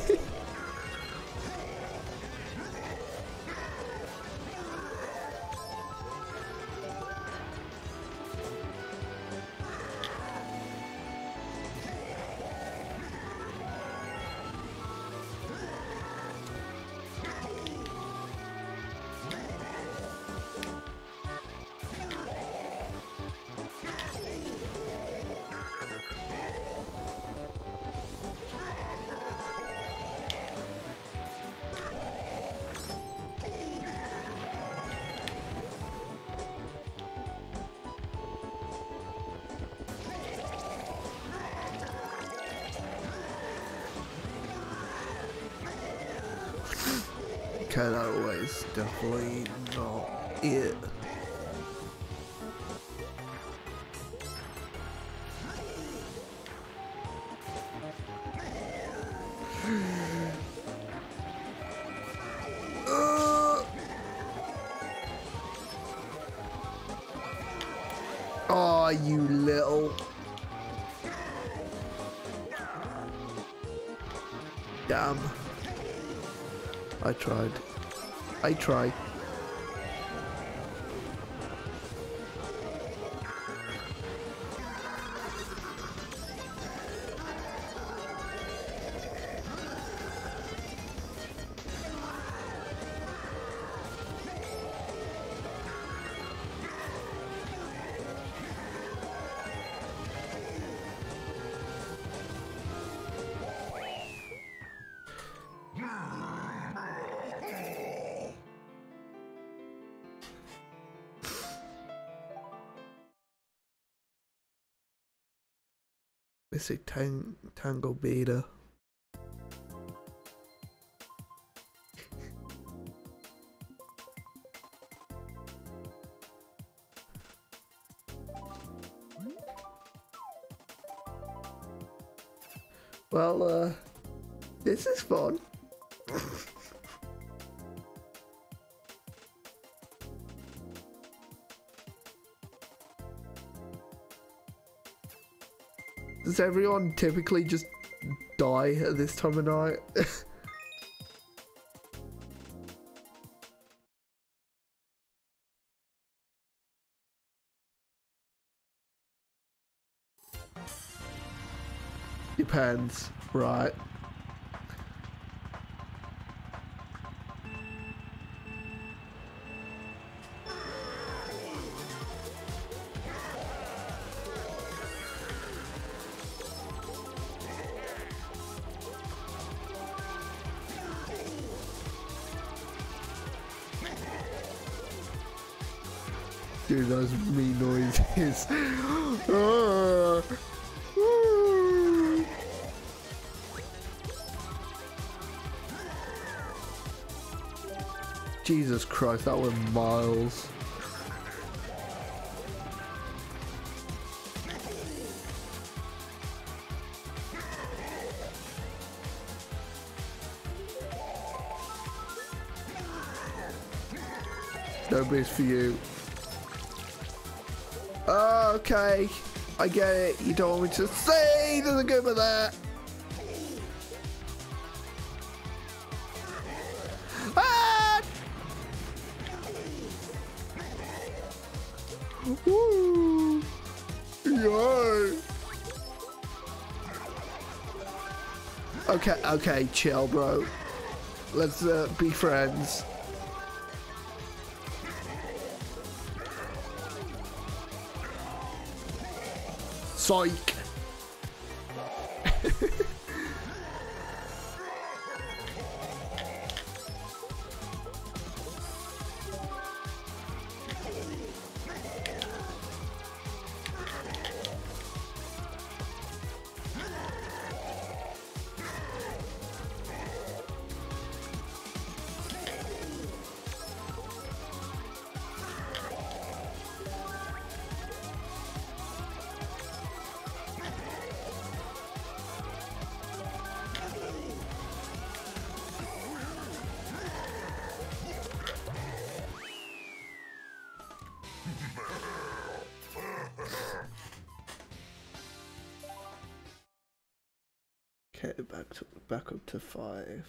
Okay, that was definitely not it. Oh, you little... Damn. I tried. I tried. It's a Tango Beta. Well, this is fun. Does everyone typically just die at this time of night? Depends, right? Dude, those me noises. Jesus Christ, that was miles. Nobody's for you. Oh, okay, I get it. You don't want me to say there's a good with that. Ah! Woo! Yo! Okay, chill, bro. Let's be friends. Psych. Okay, back up to 5.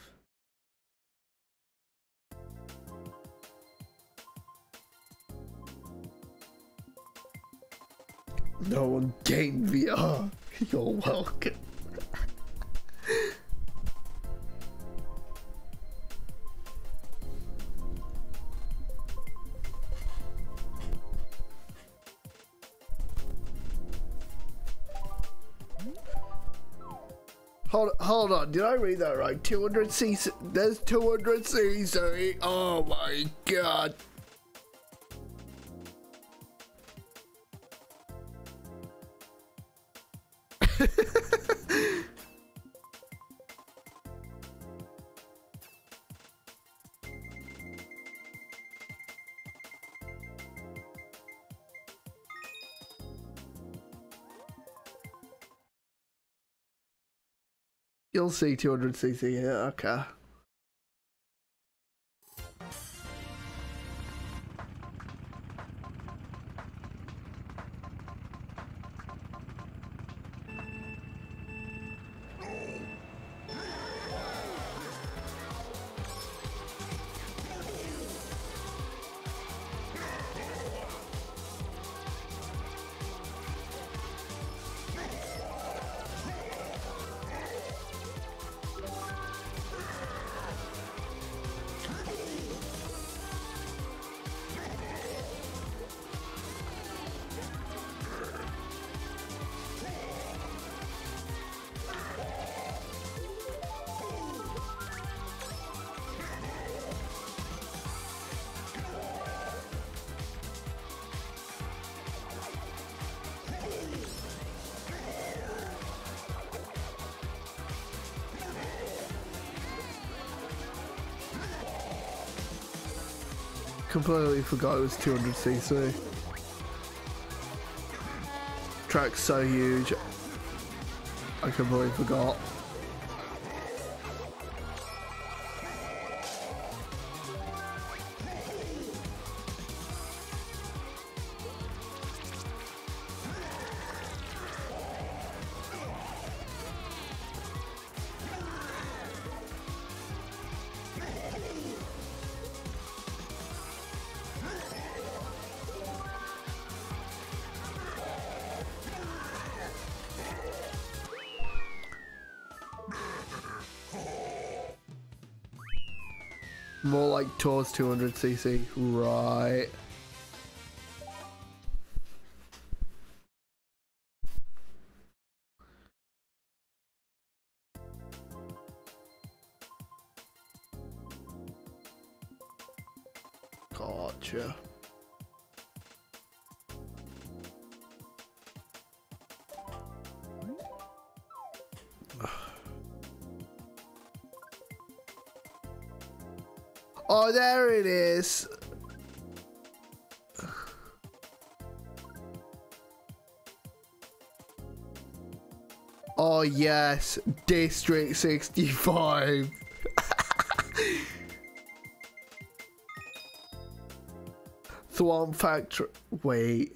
No one gained VR. You're welcome. Hold on, did I read that right? 200cc, there's 200cc, oh my god. You'll see 200cc here, okay. Completely forgot it was 200cc. Track's so huge, I completely forgot. More like towards 200cc, right? Gotcha. Oh, there it is. Oh, yes. District 65. Thwomp Factory. Wait.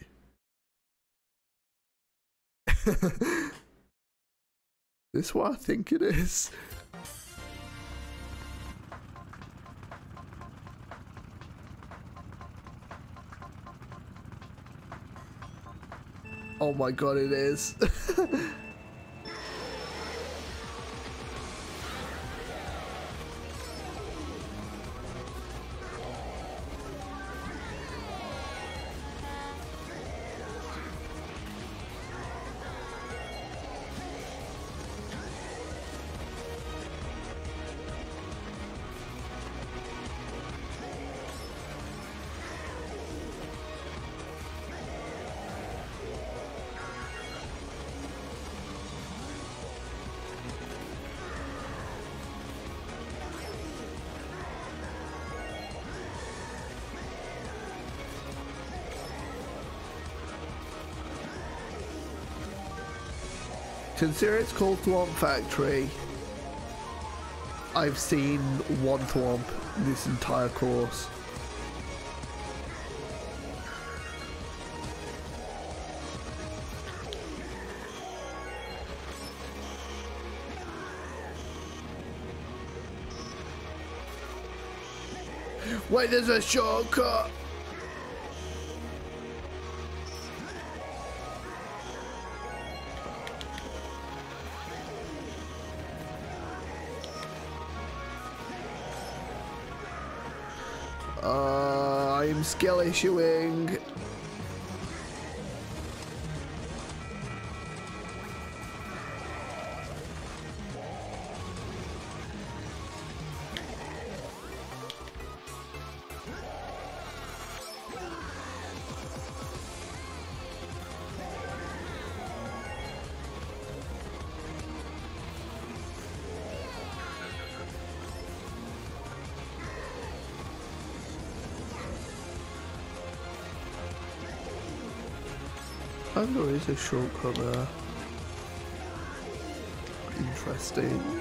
This is what I think it is. Oh my god, it is. Consider it's called Thwomp Factory. I've seen one Thwomp this entire course. Wait, there's a shortcut. I'm skill issuing. Oh, there is a shortcut there. Interesting.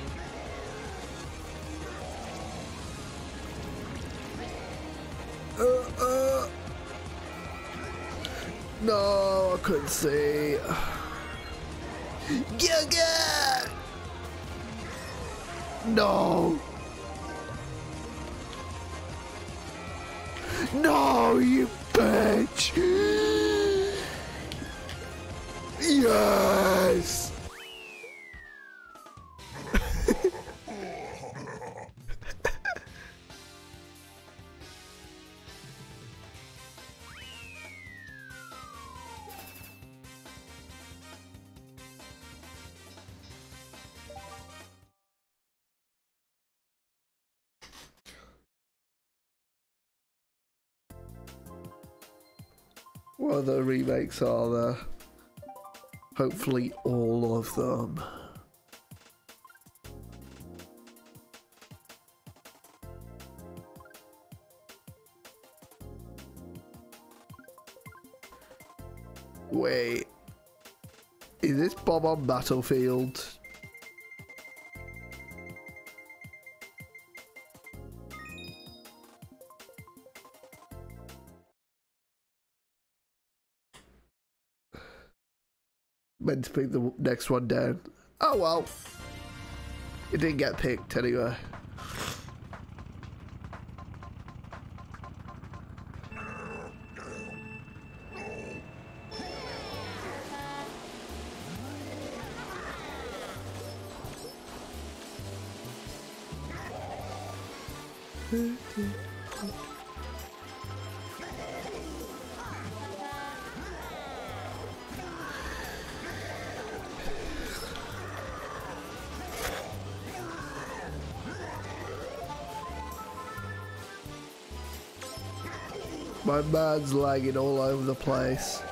No, I couldn't see. Get! No! No, you bitch! Yes! What other remakes are there? Hopefully all of them. Wait. Is this Bob on Battlefield? Meant to pick the next one down. Oh well. It didn't get picked anyway. My man's lagging all over the place.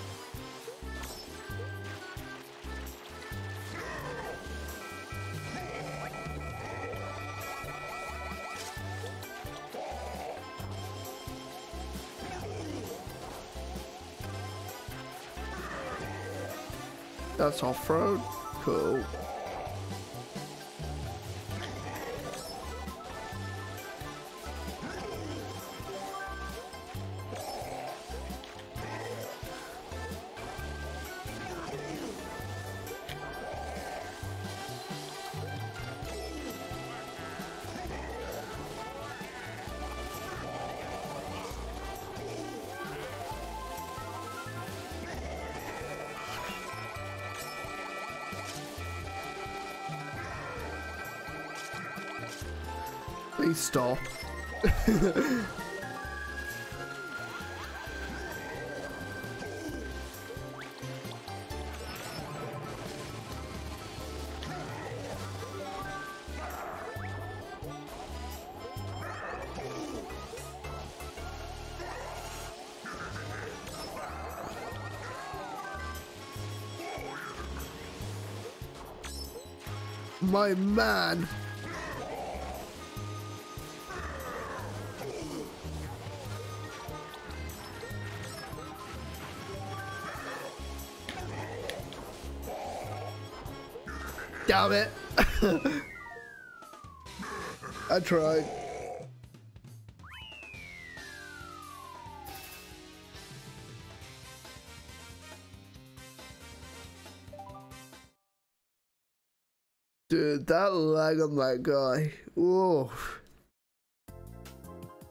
That's off-road? Cool. Please stop. My man. Damn it. I tried. Dude, that lag on that guy. Whoa.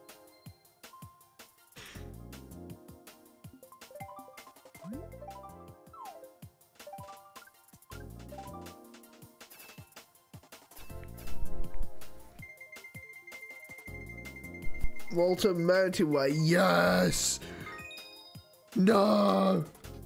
Walter Mountain Way. Yes! No!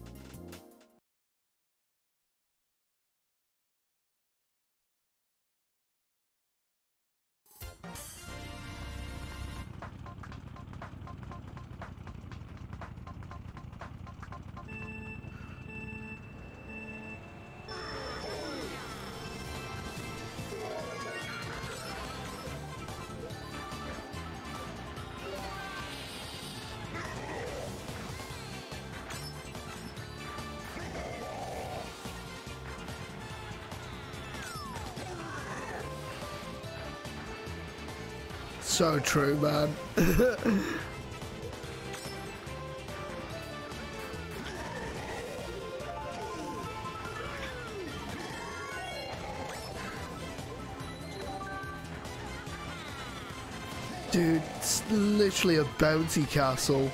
So true, man. Dude, it's literally a bouncy castle.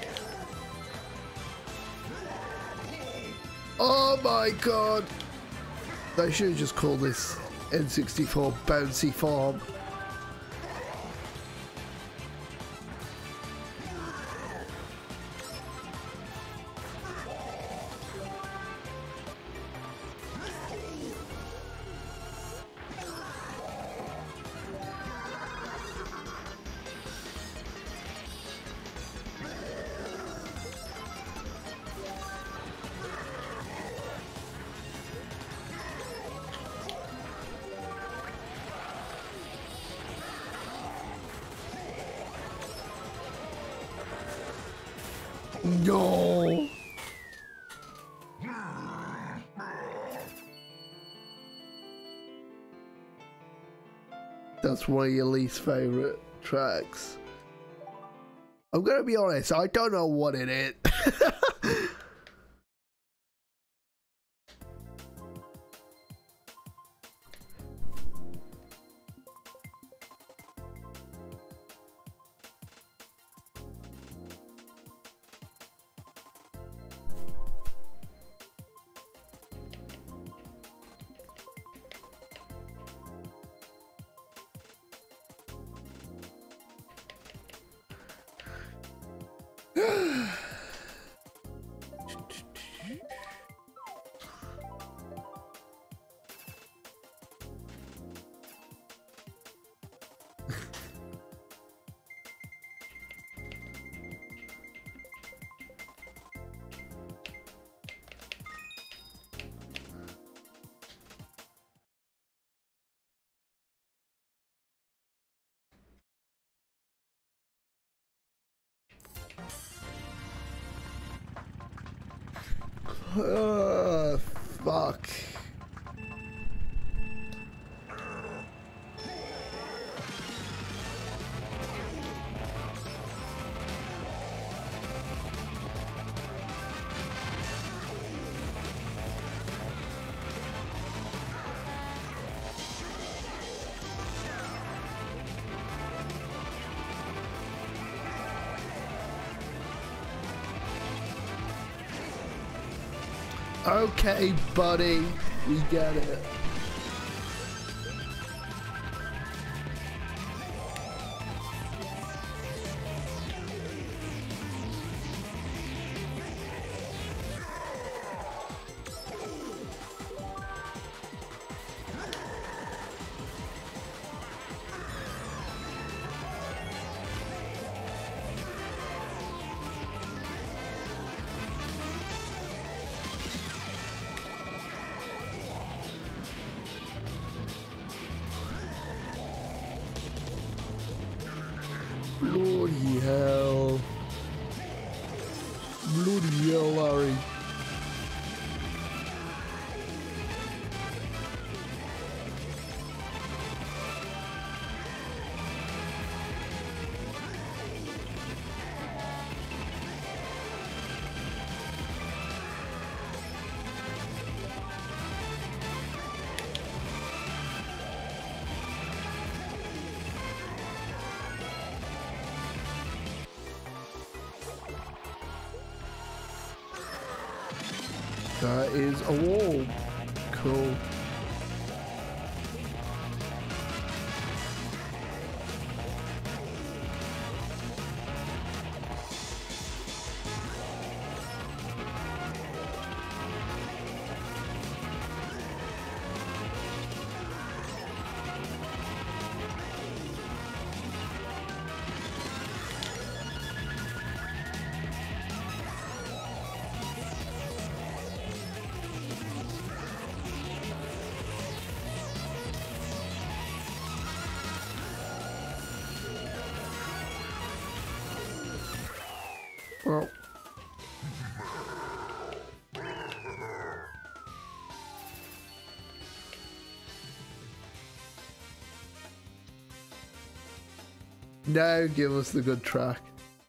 Oh my god! They should have just called this N64 Bouncy Farm. No! That's one of your least favorite tracks. I'm gonna be honest, I don't know what it is. Fuck. Okay, buddy, we get it. Bloody hell. Bloody hell, Larry. That is a wall. Cool. Well. Now give us the good track.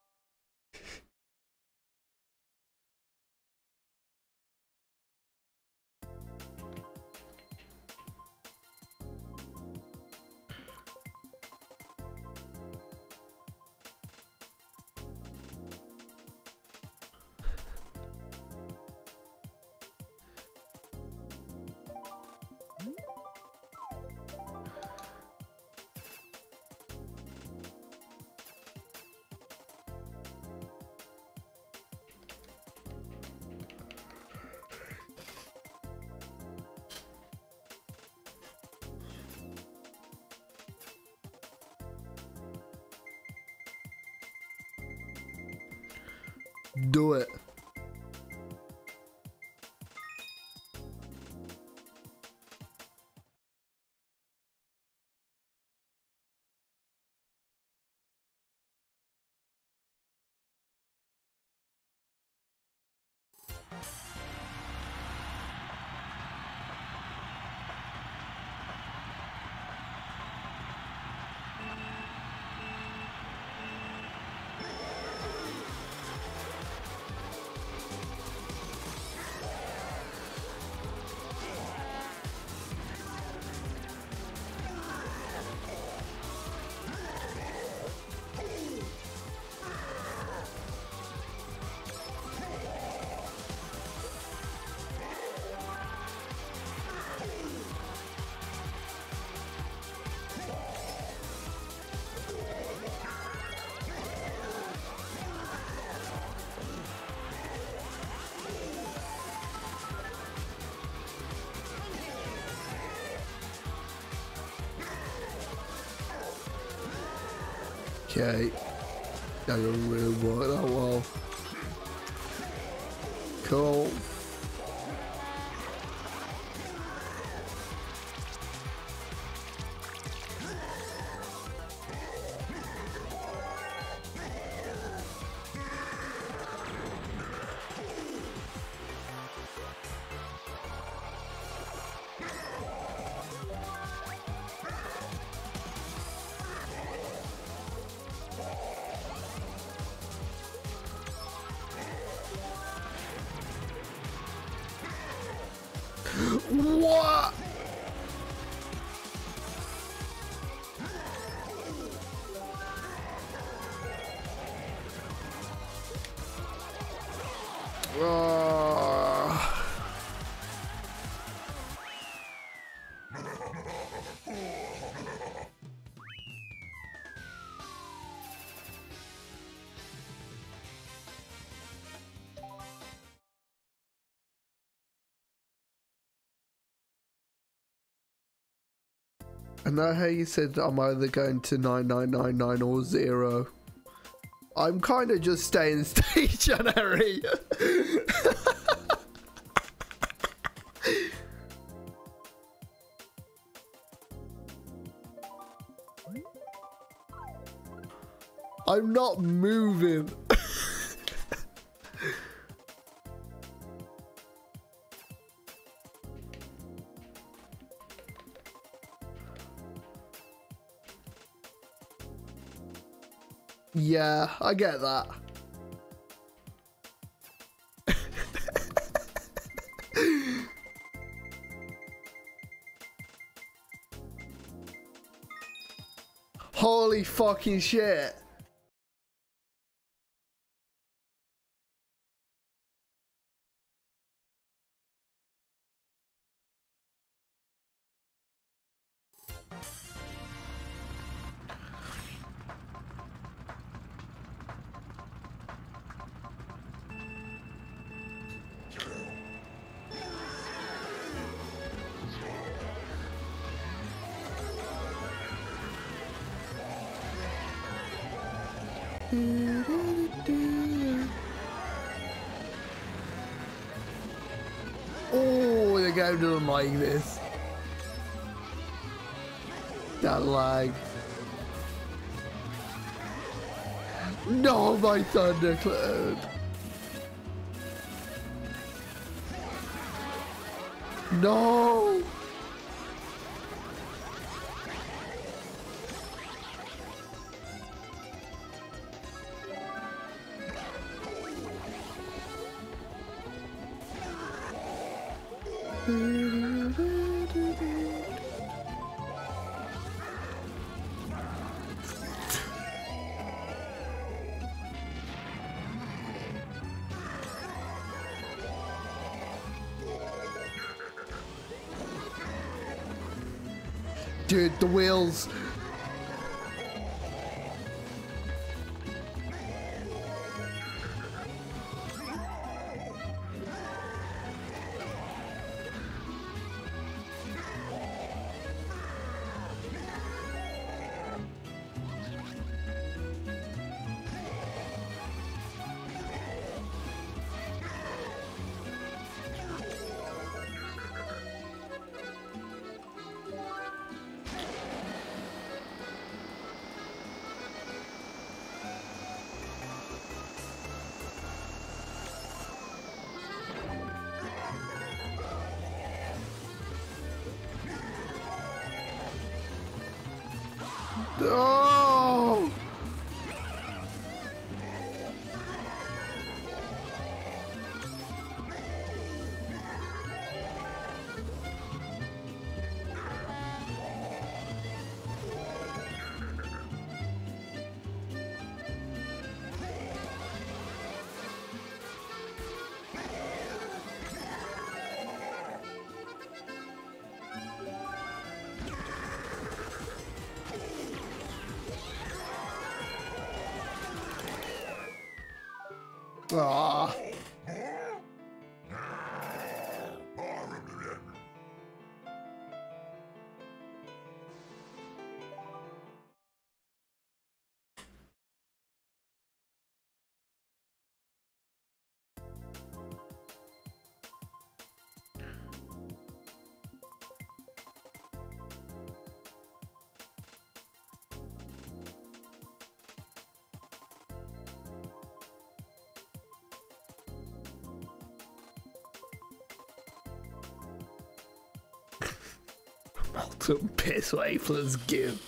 Do it. Okay. That doesn't really work that well. Cool. What? I know how you said I'm either going to 9999 or 0. I'm kind of just staying stationary. I'm not moving. Yeah, I get that. Holy fucking shit. Oh, the game doesn't like this. That lag. No, my Thundercloud. No. Dude, the wheels. Oh! Ah. Molten piss wafers give.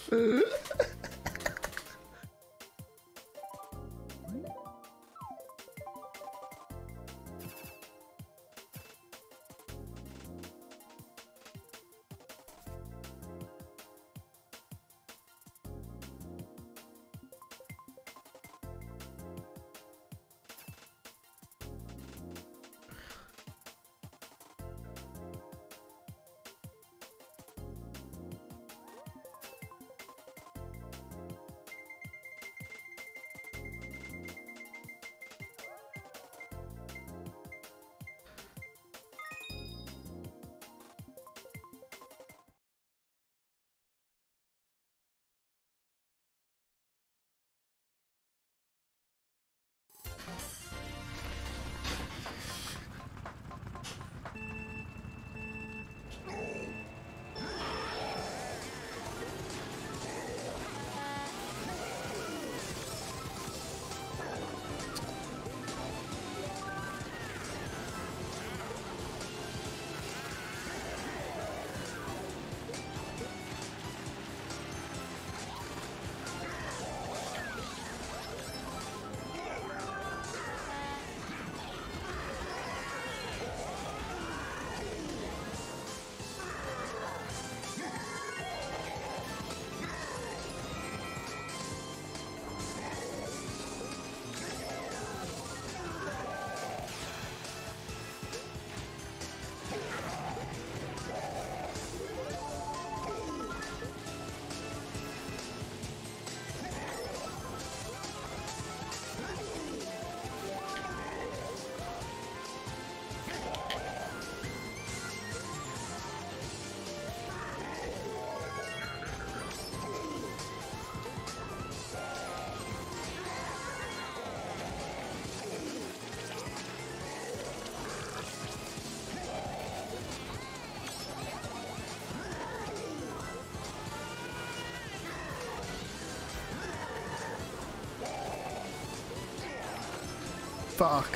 fuck.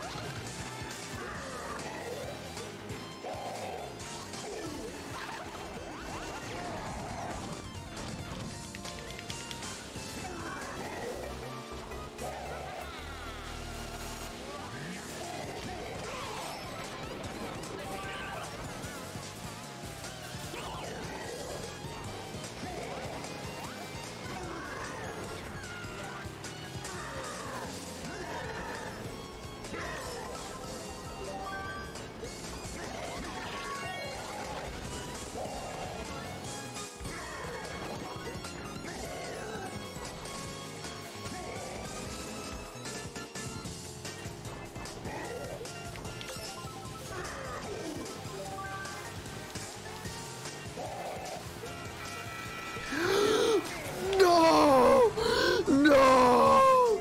No! No!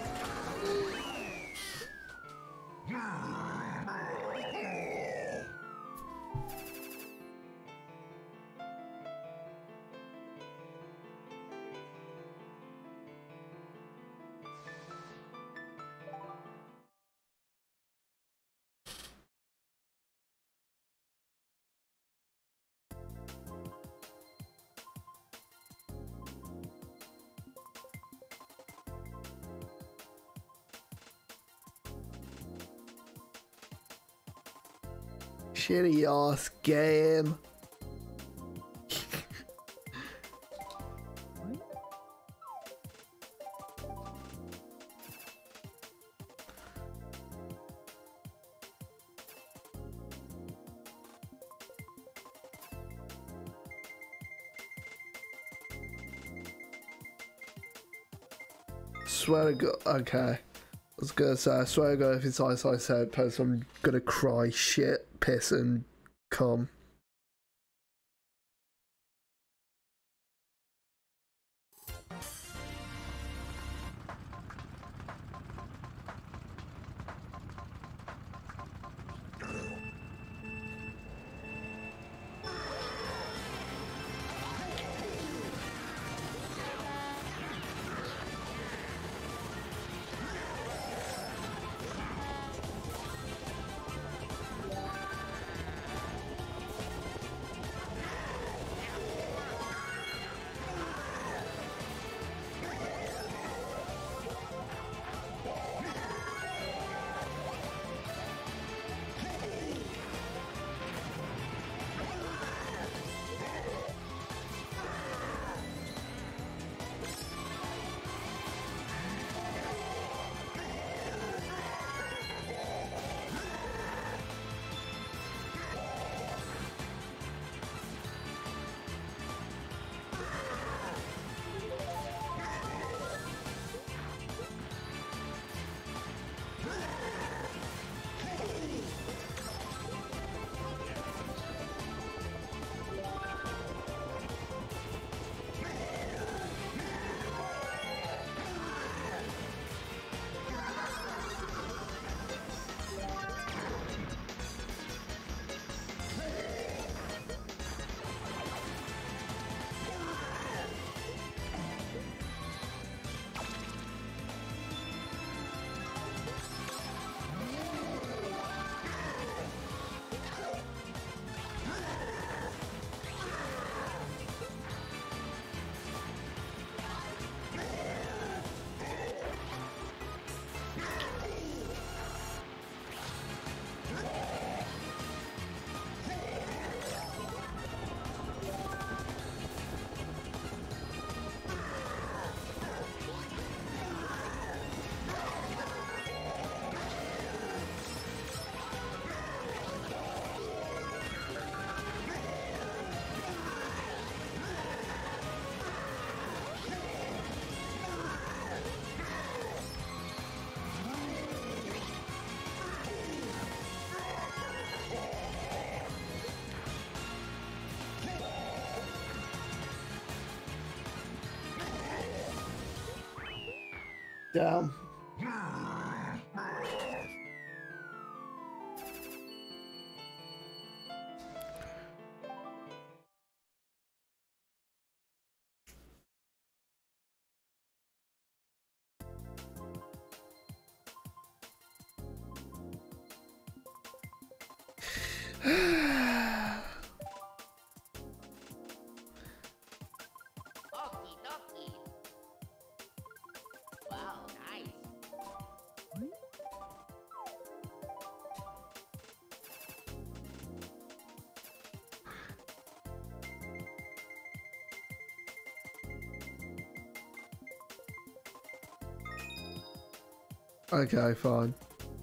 Shitty ass game. Swear to God. Okay. I was gonna say, I swear to God, if it's Ice Ice Outpost, I'm gonna cry shit, piss, and cum. Damn. Okay, fine.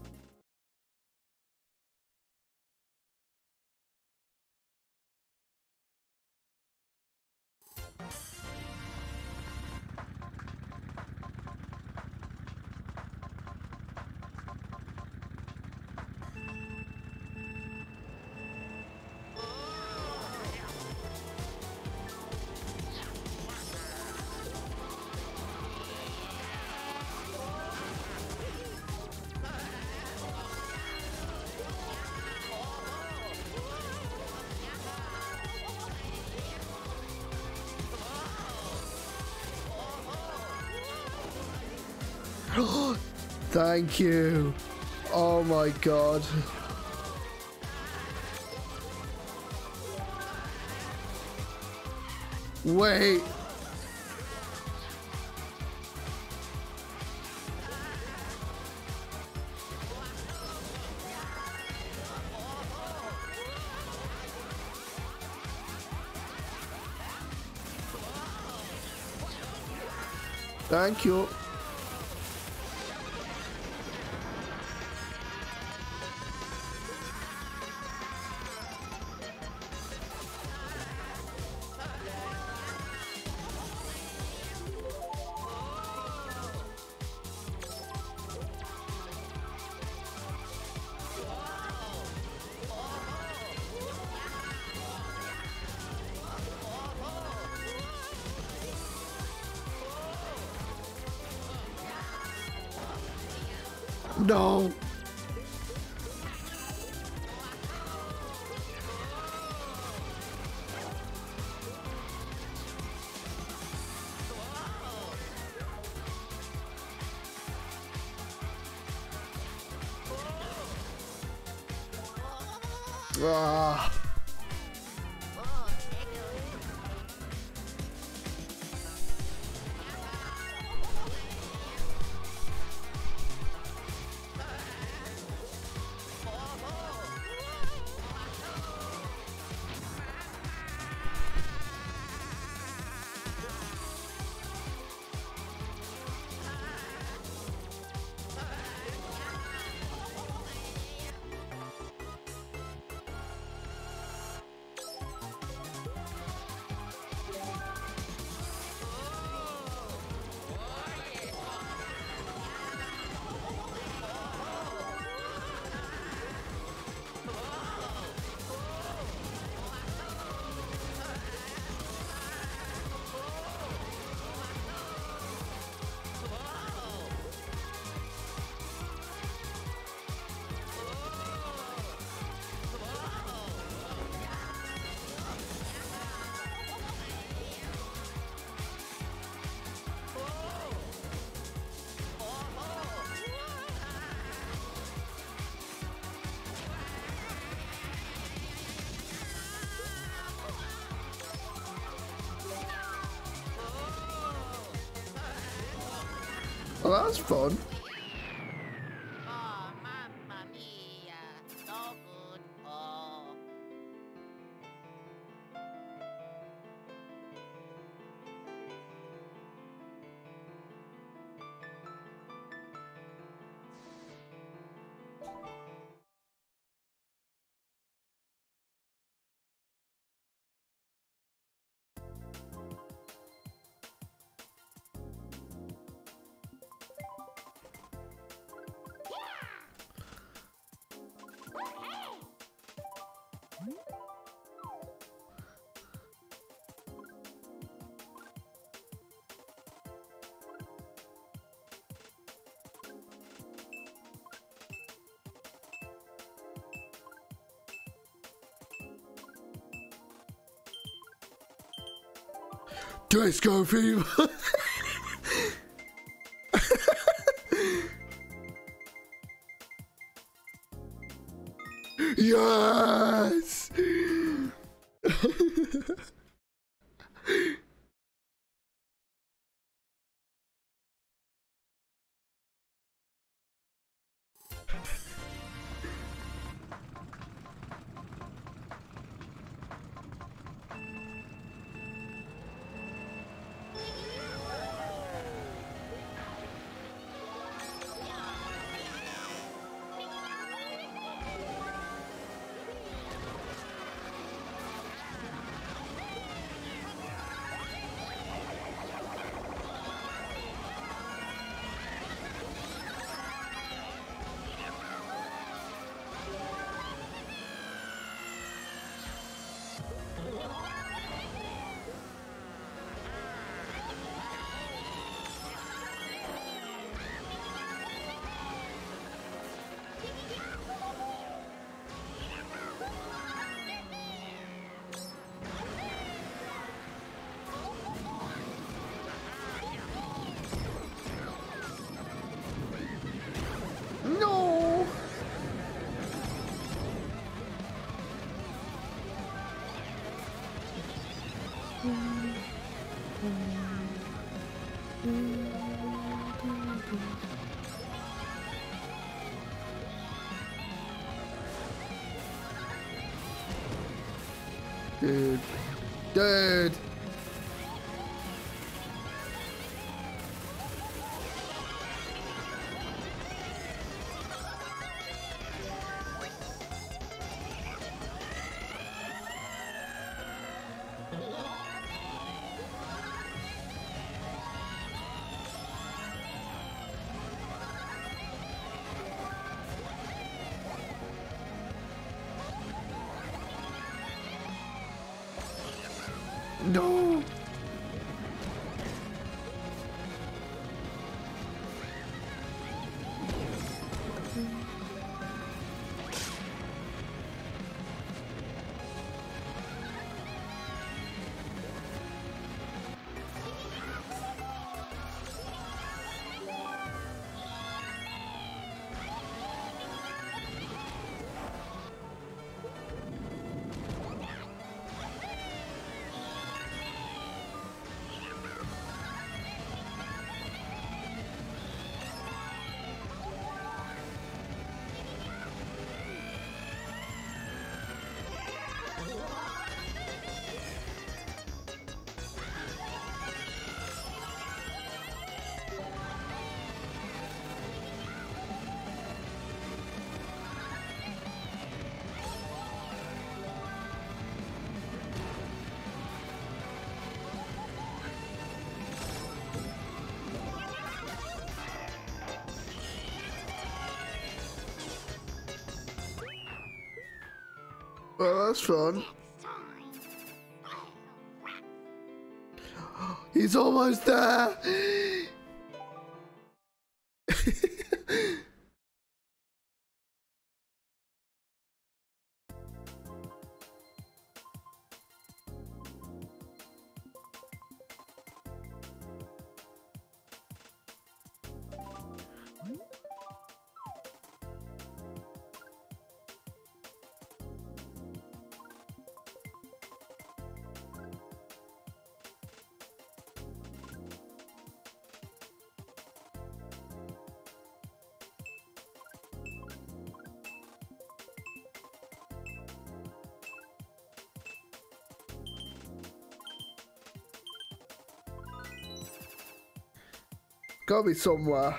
Thank you. Oh my god. Wait. Thank you. No. Ah. Well, that was fun. Oh, mamma mia. So good. Oh. Disco fever. Yes. No! Dude. Dude! No! Well, that's fun. He's almost there. Gotta be somewhere.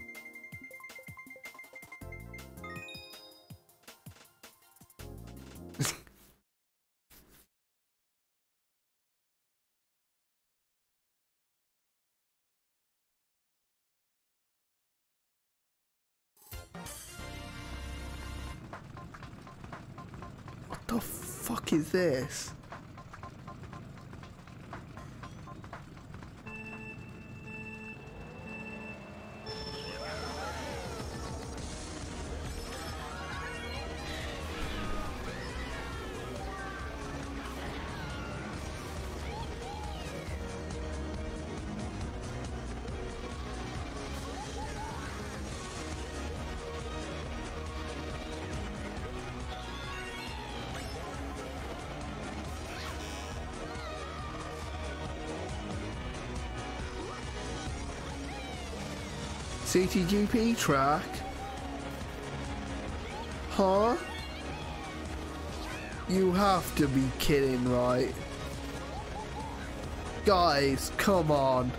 What the fuck is this? CTGP track? Huh? You have to be kidding, right? Guys, come on.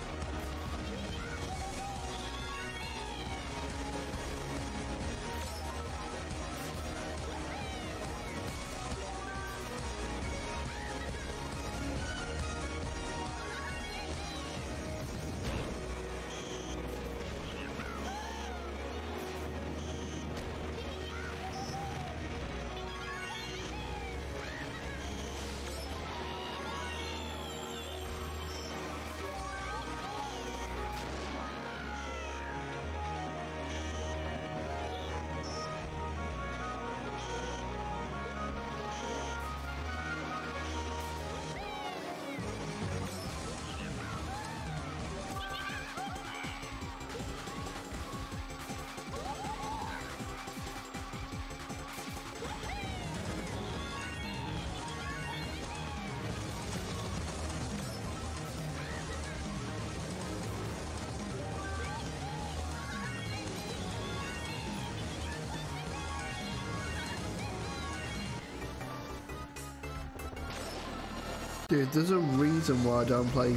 Dude, there's a reason why I don't play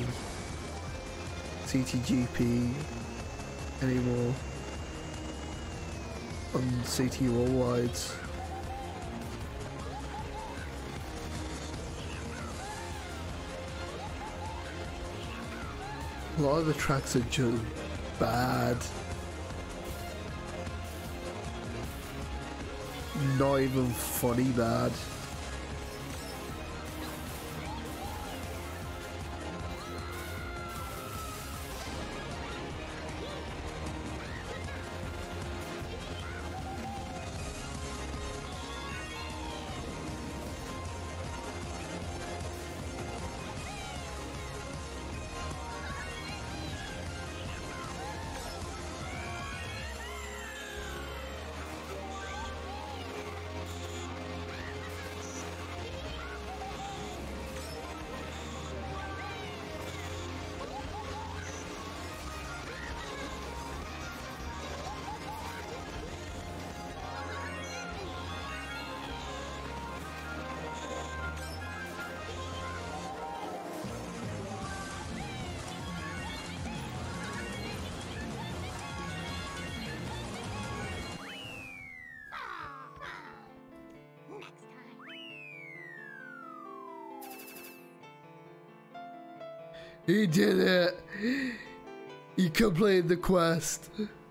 CTGP anymore on CT Worldwides. A lot of the tracks are just bad. Not even funny bad. He did it! He completed the quest.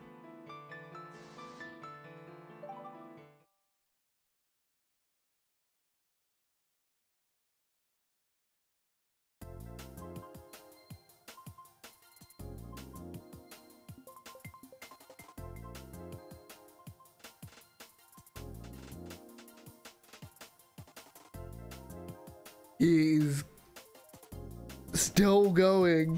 He's still going.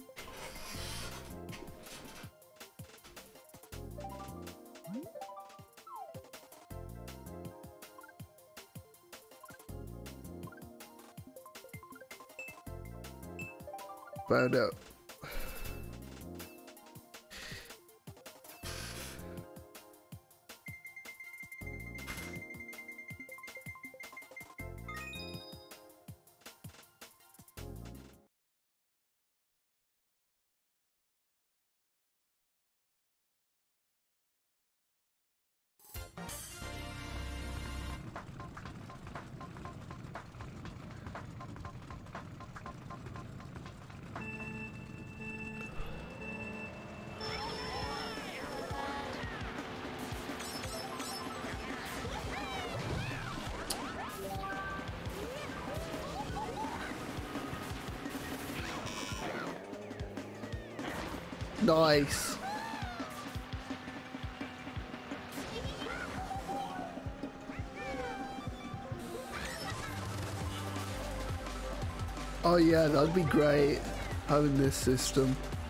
Found out. Nice. Oh yeah, that'd be great, having this system.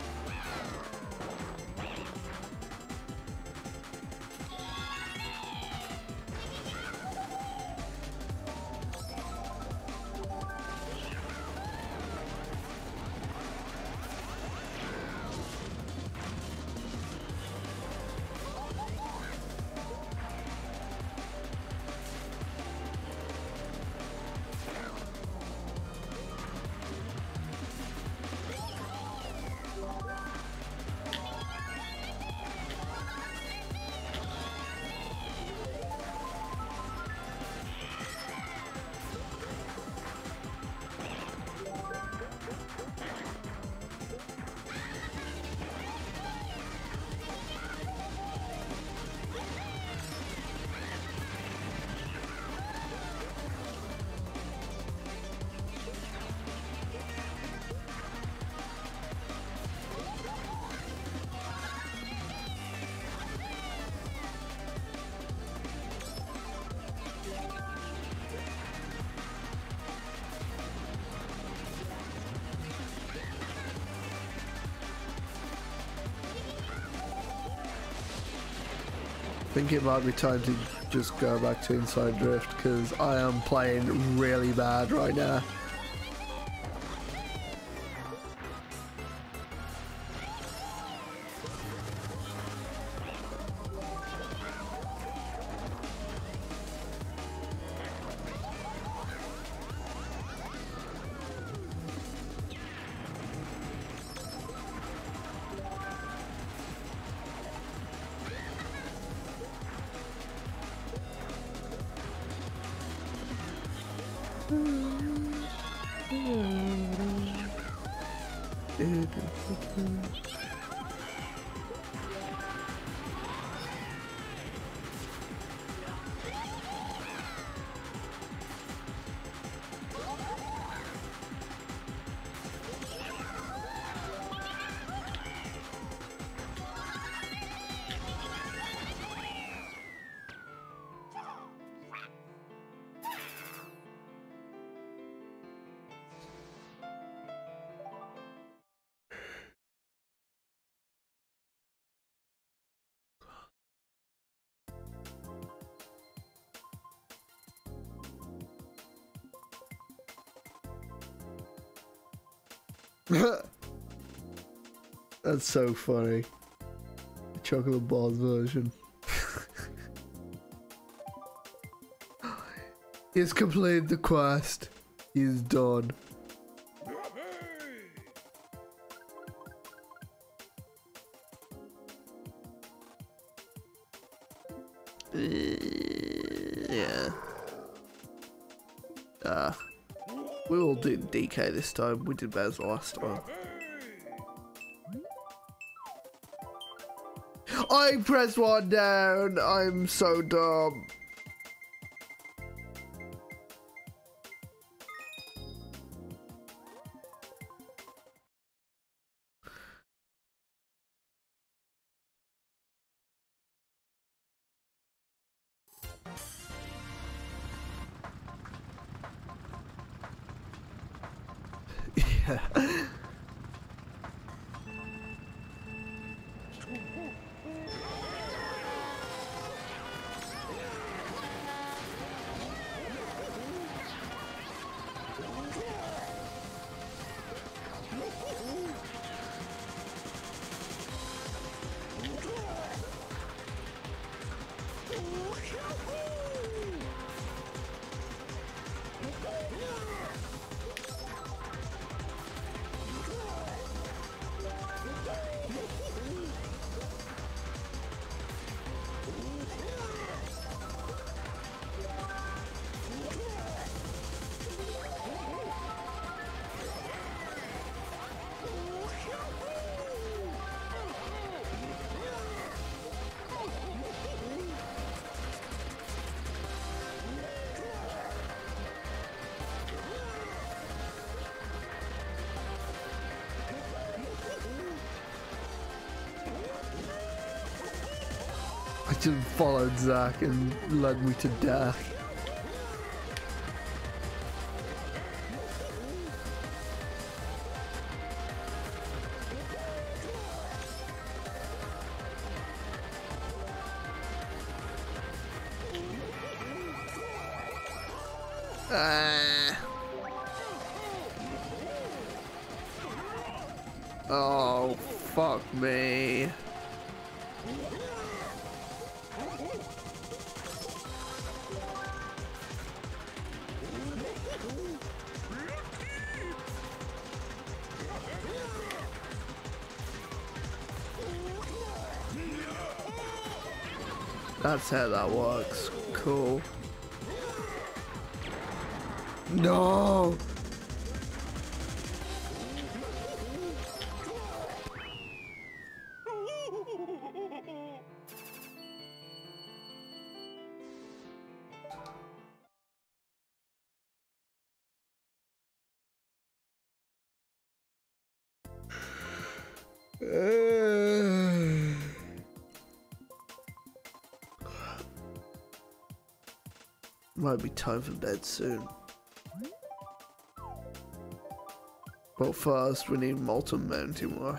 I think it might be time to just go back to Inside Drift because I am playing really bad right now. That's so funny. The chocolate balls version. He's completed the quest. He's done. Yeah. We will do DK this time. We did Baz last time. I pressed one down. I'm so dumb. Yeah. I just followed Zach and led me to death. Oh, fuck me. That's how that works. Cool. No! Might be time for bed soon. But first, we need Molten Mountain Way.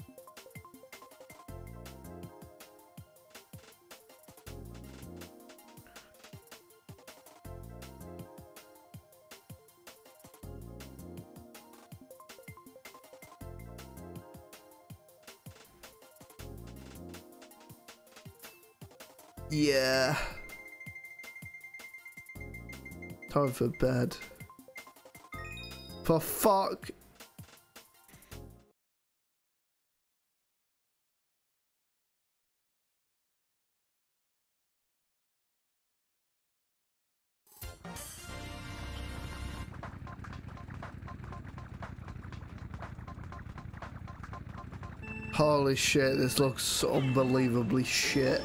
Yeah. Time for bed. For fuck. Holy shit, this looks unbelievably shit.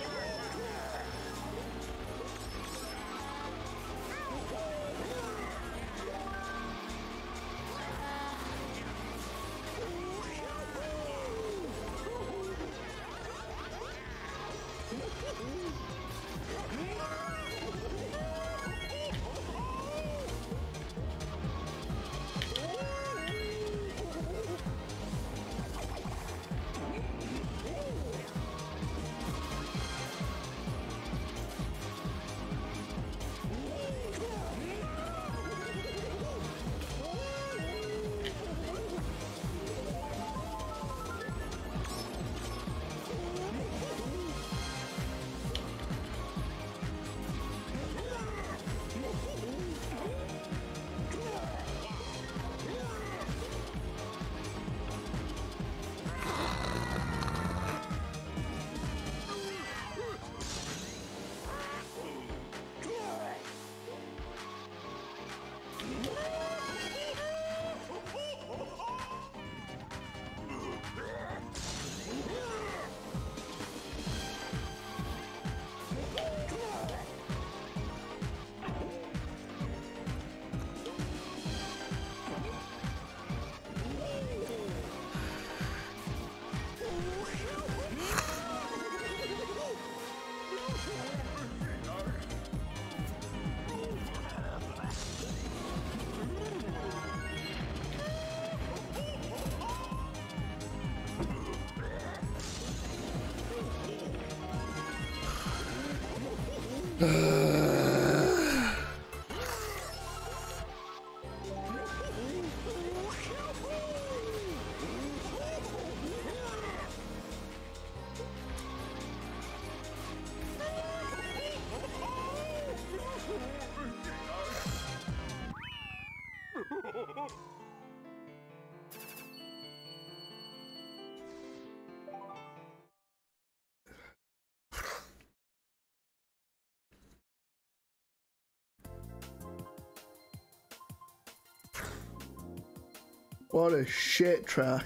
What a shit track.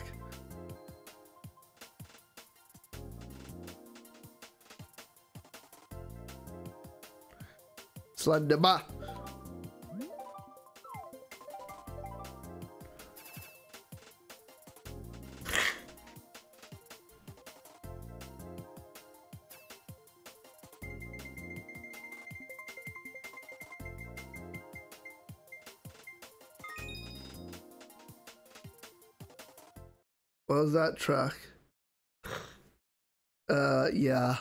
Slenderman. What was that track? Yeah.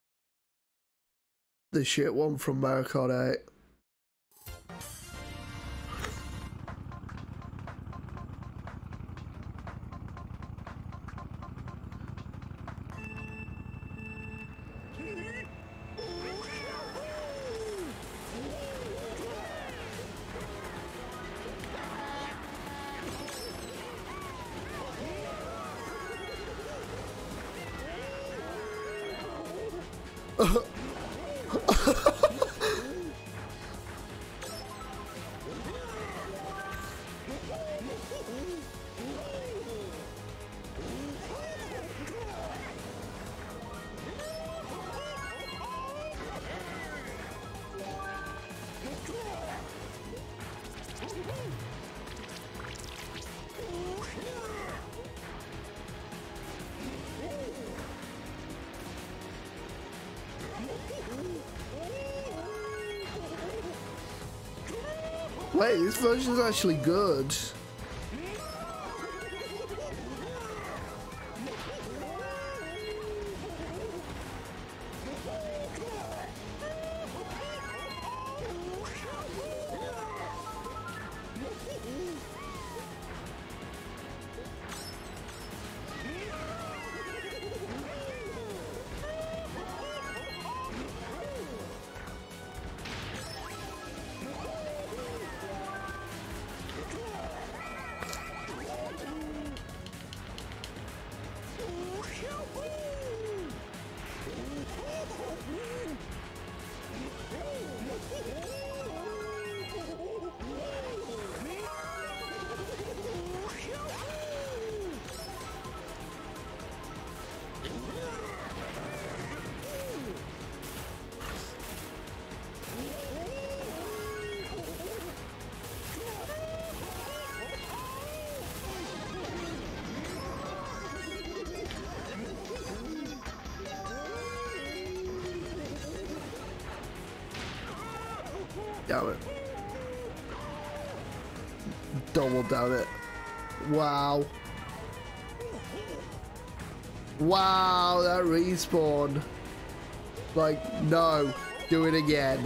The shit one from Mario Kart 8. Wait, this version's actually good. Damn it. Double down it. Wow. Wow, that respawn. Like, no. Do it again.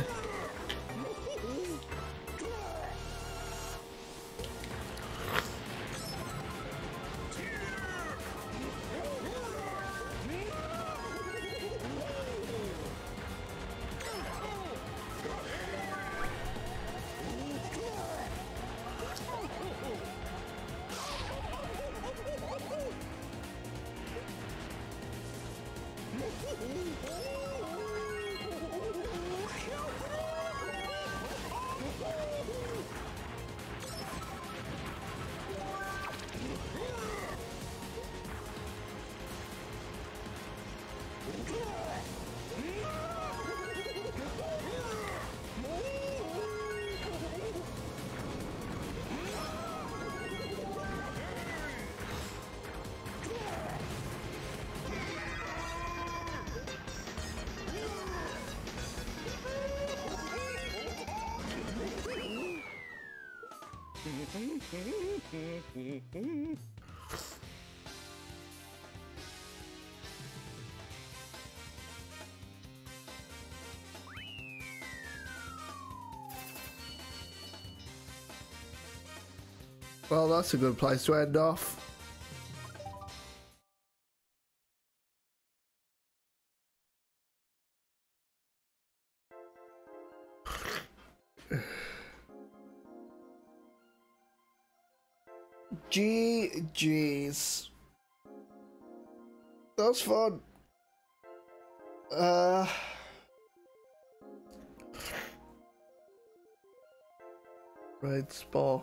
Well, that's a good place to end off. GG's. That was fun. Red Spark.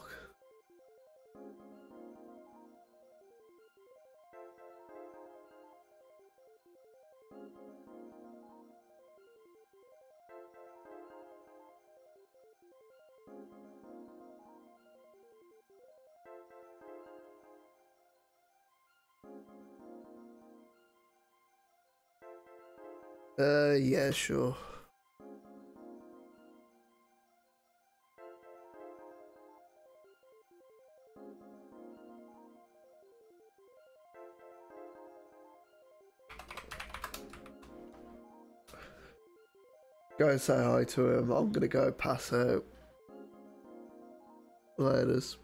Yeah, sure. Go say hi to him. I'm gonna go pass out. Laters.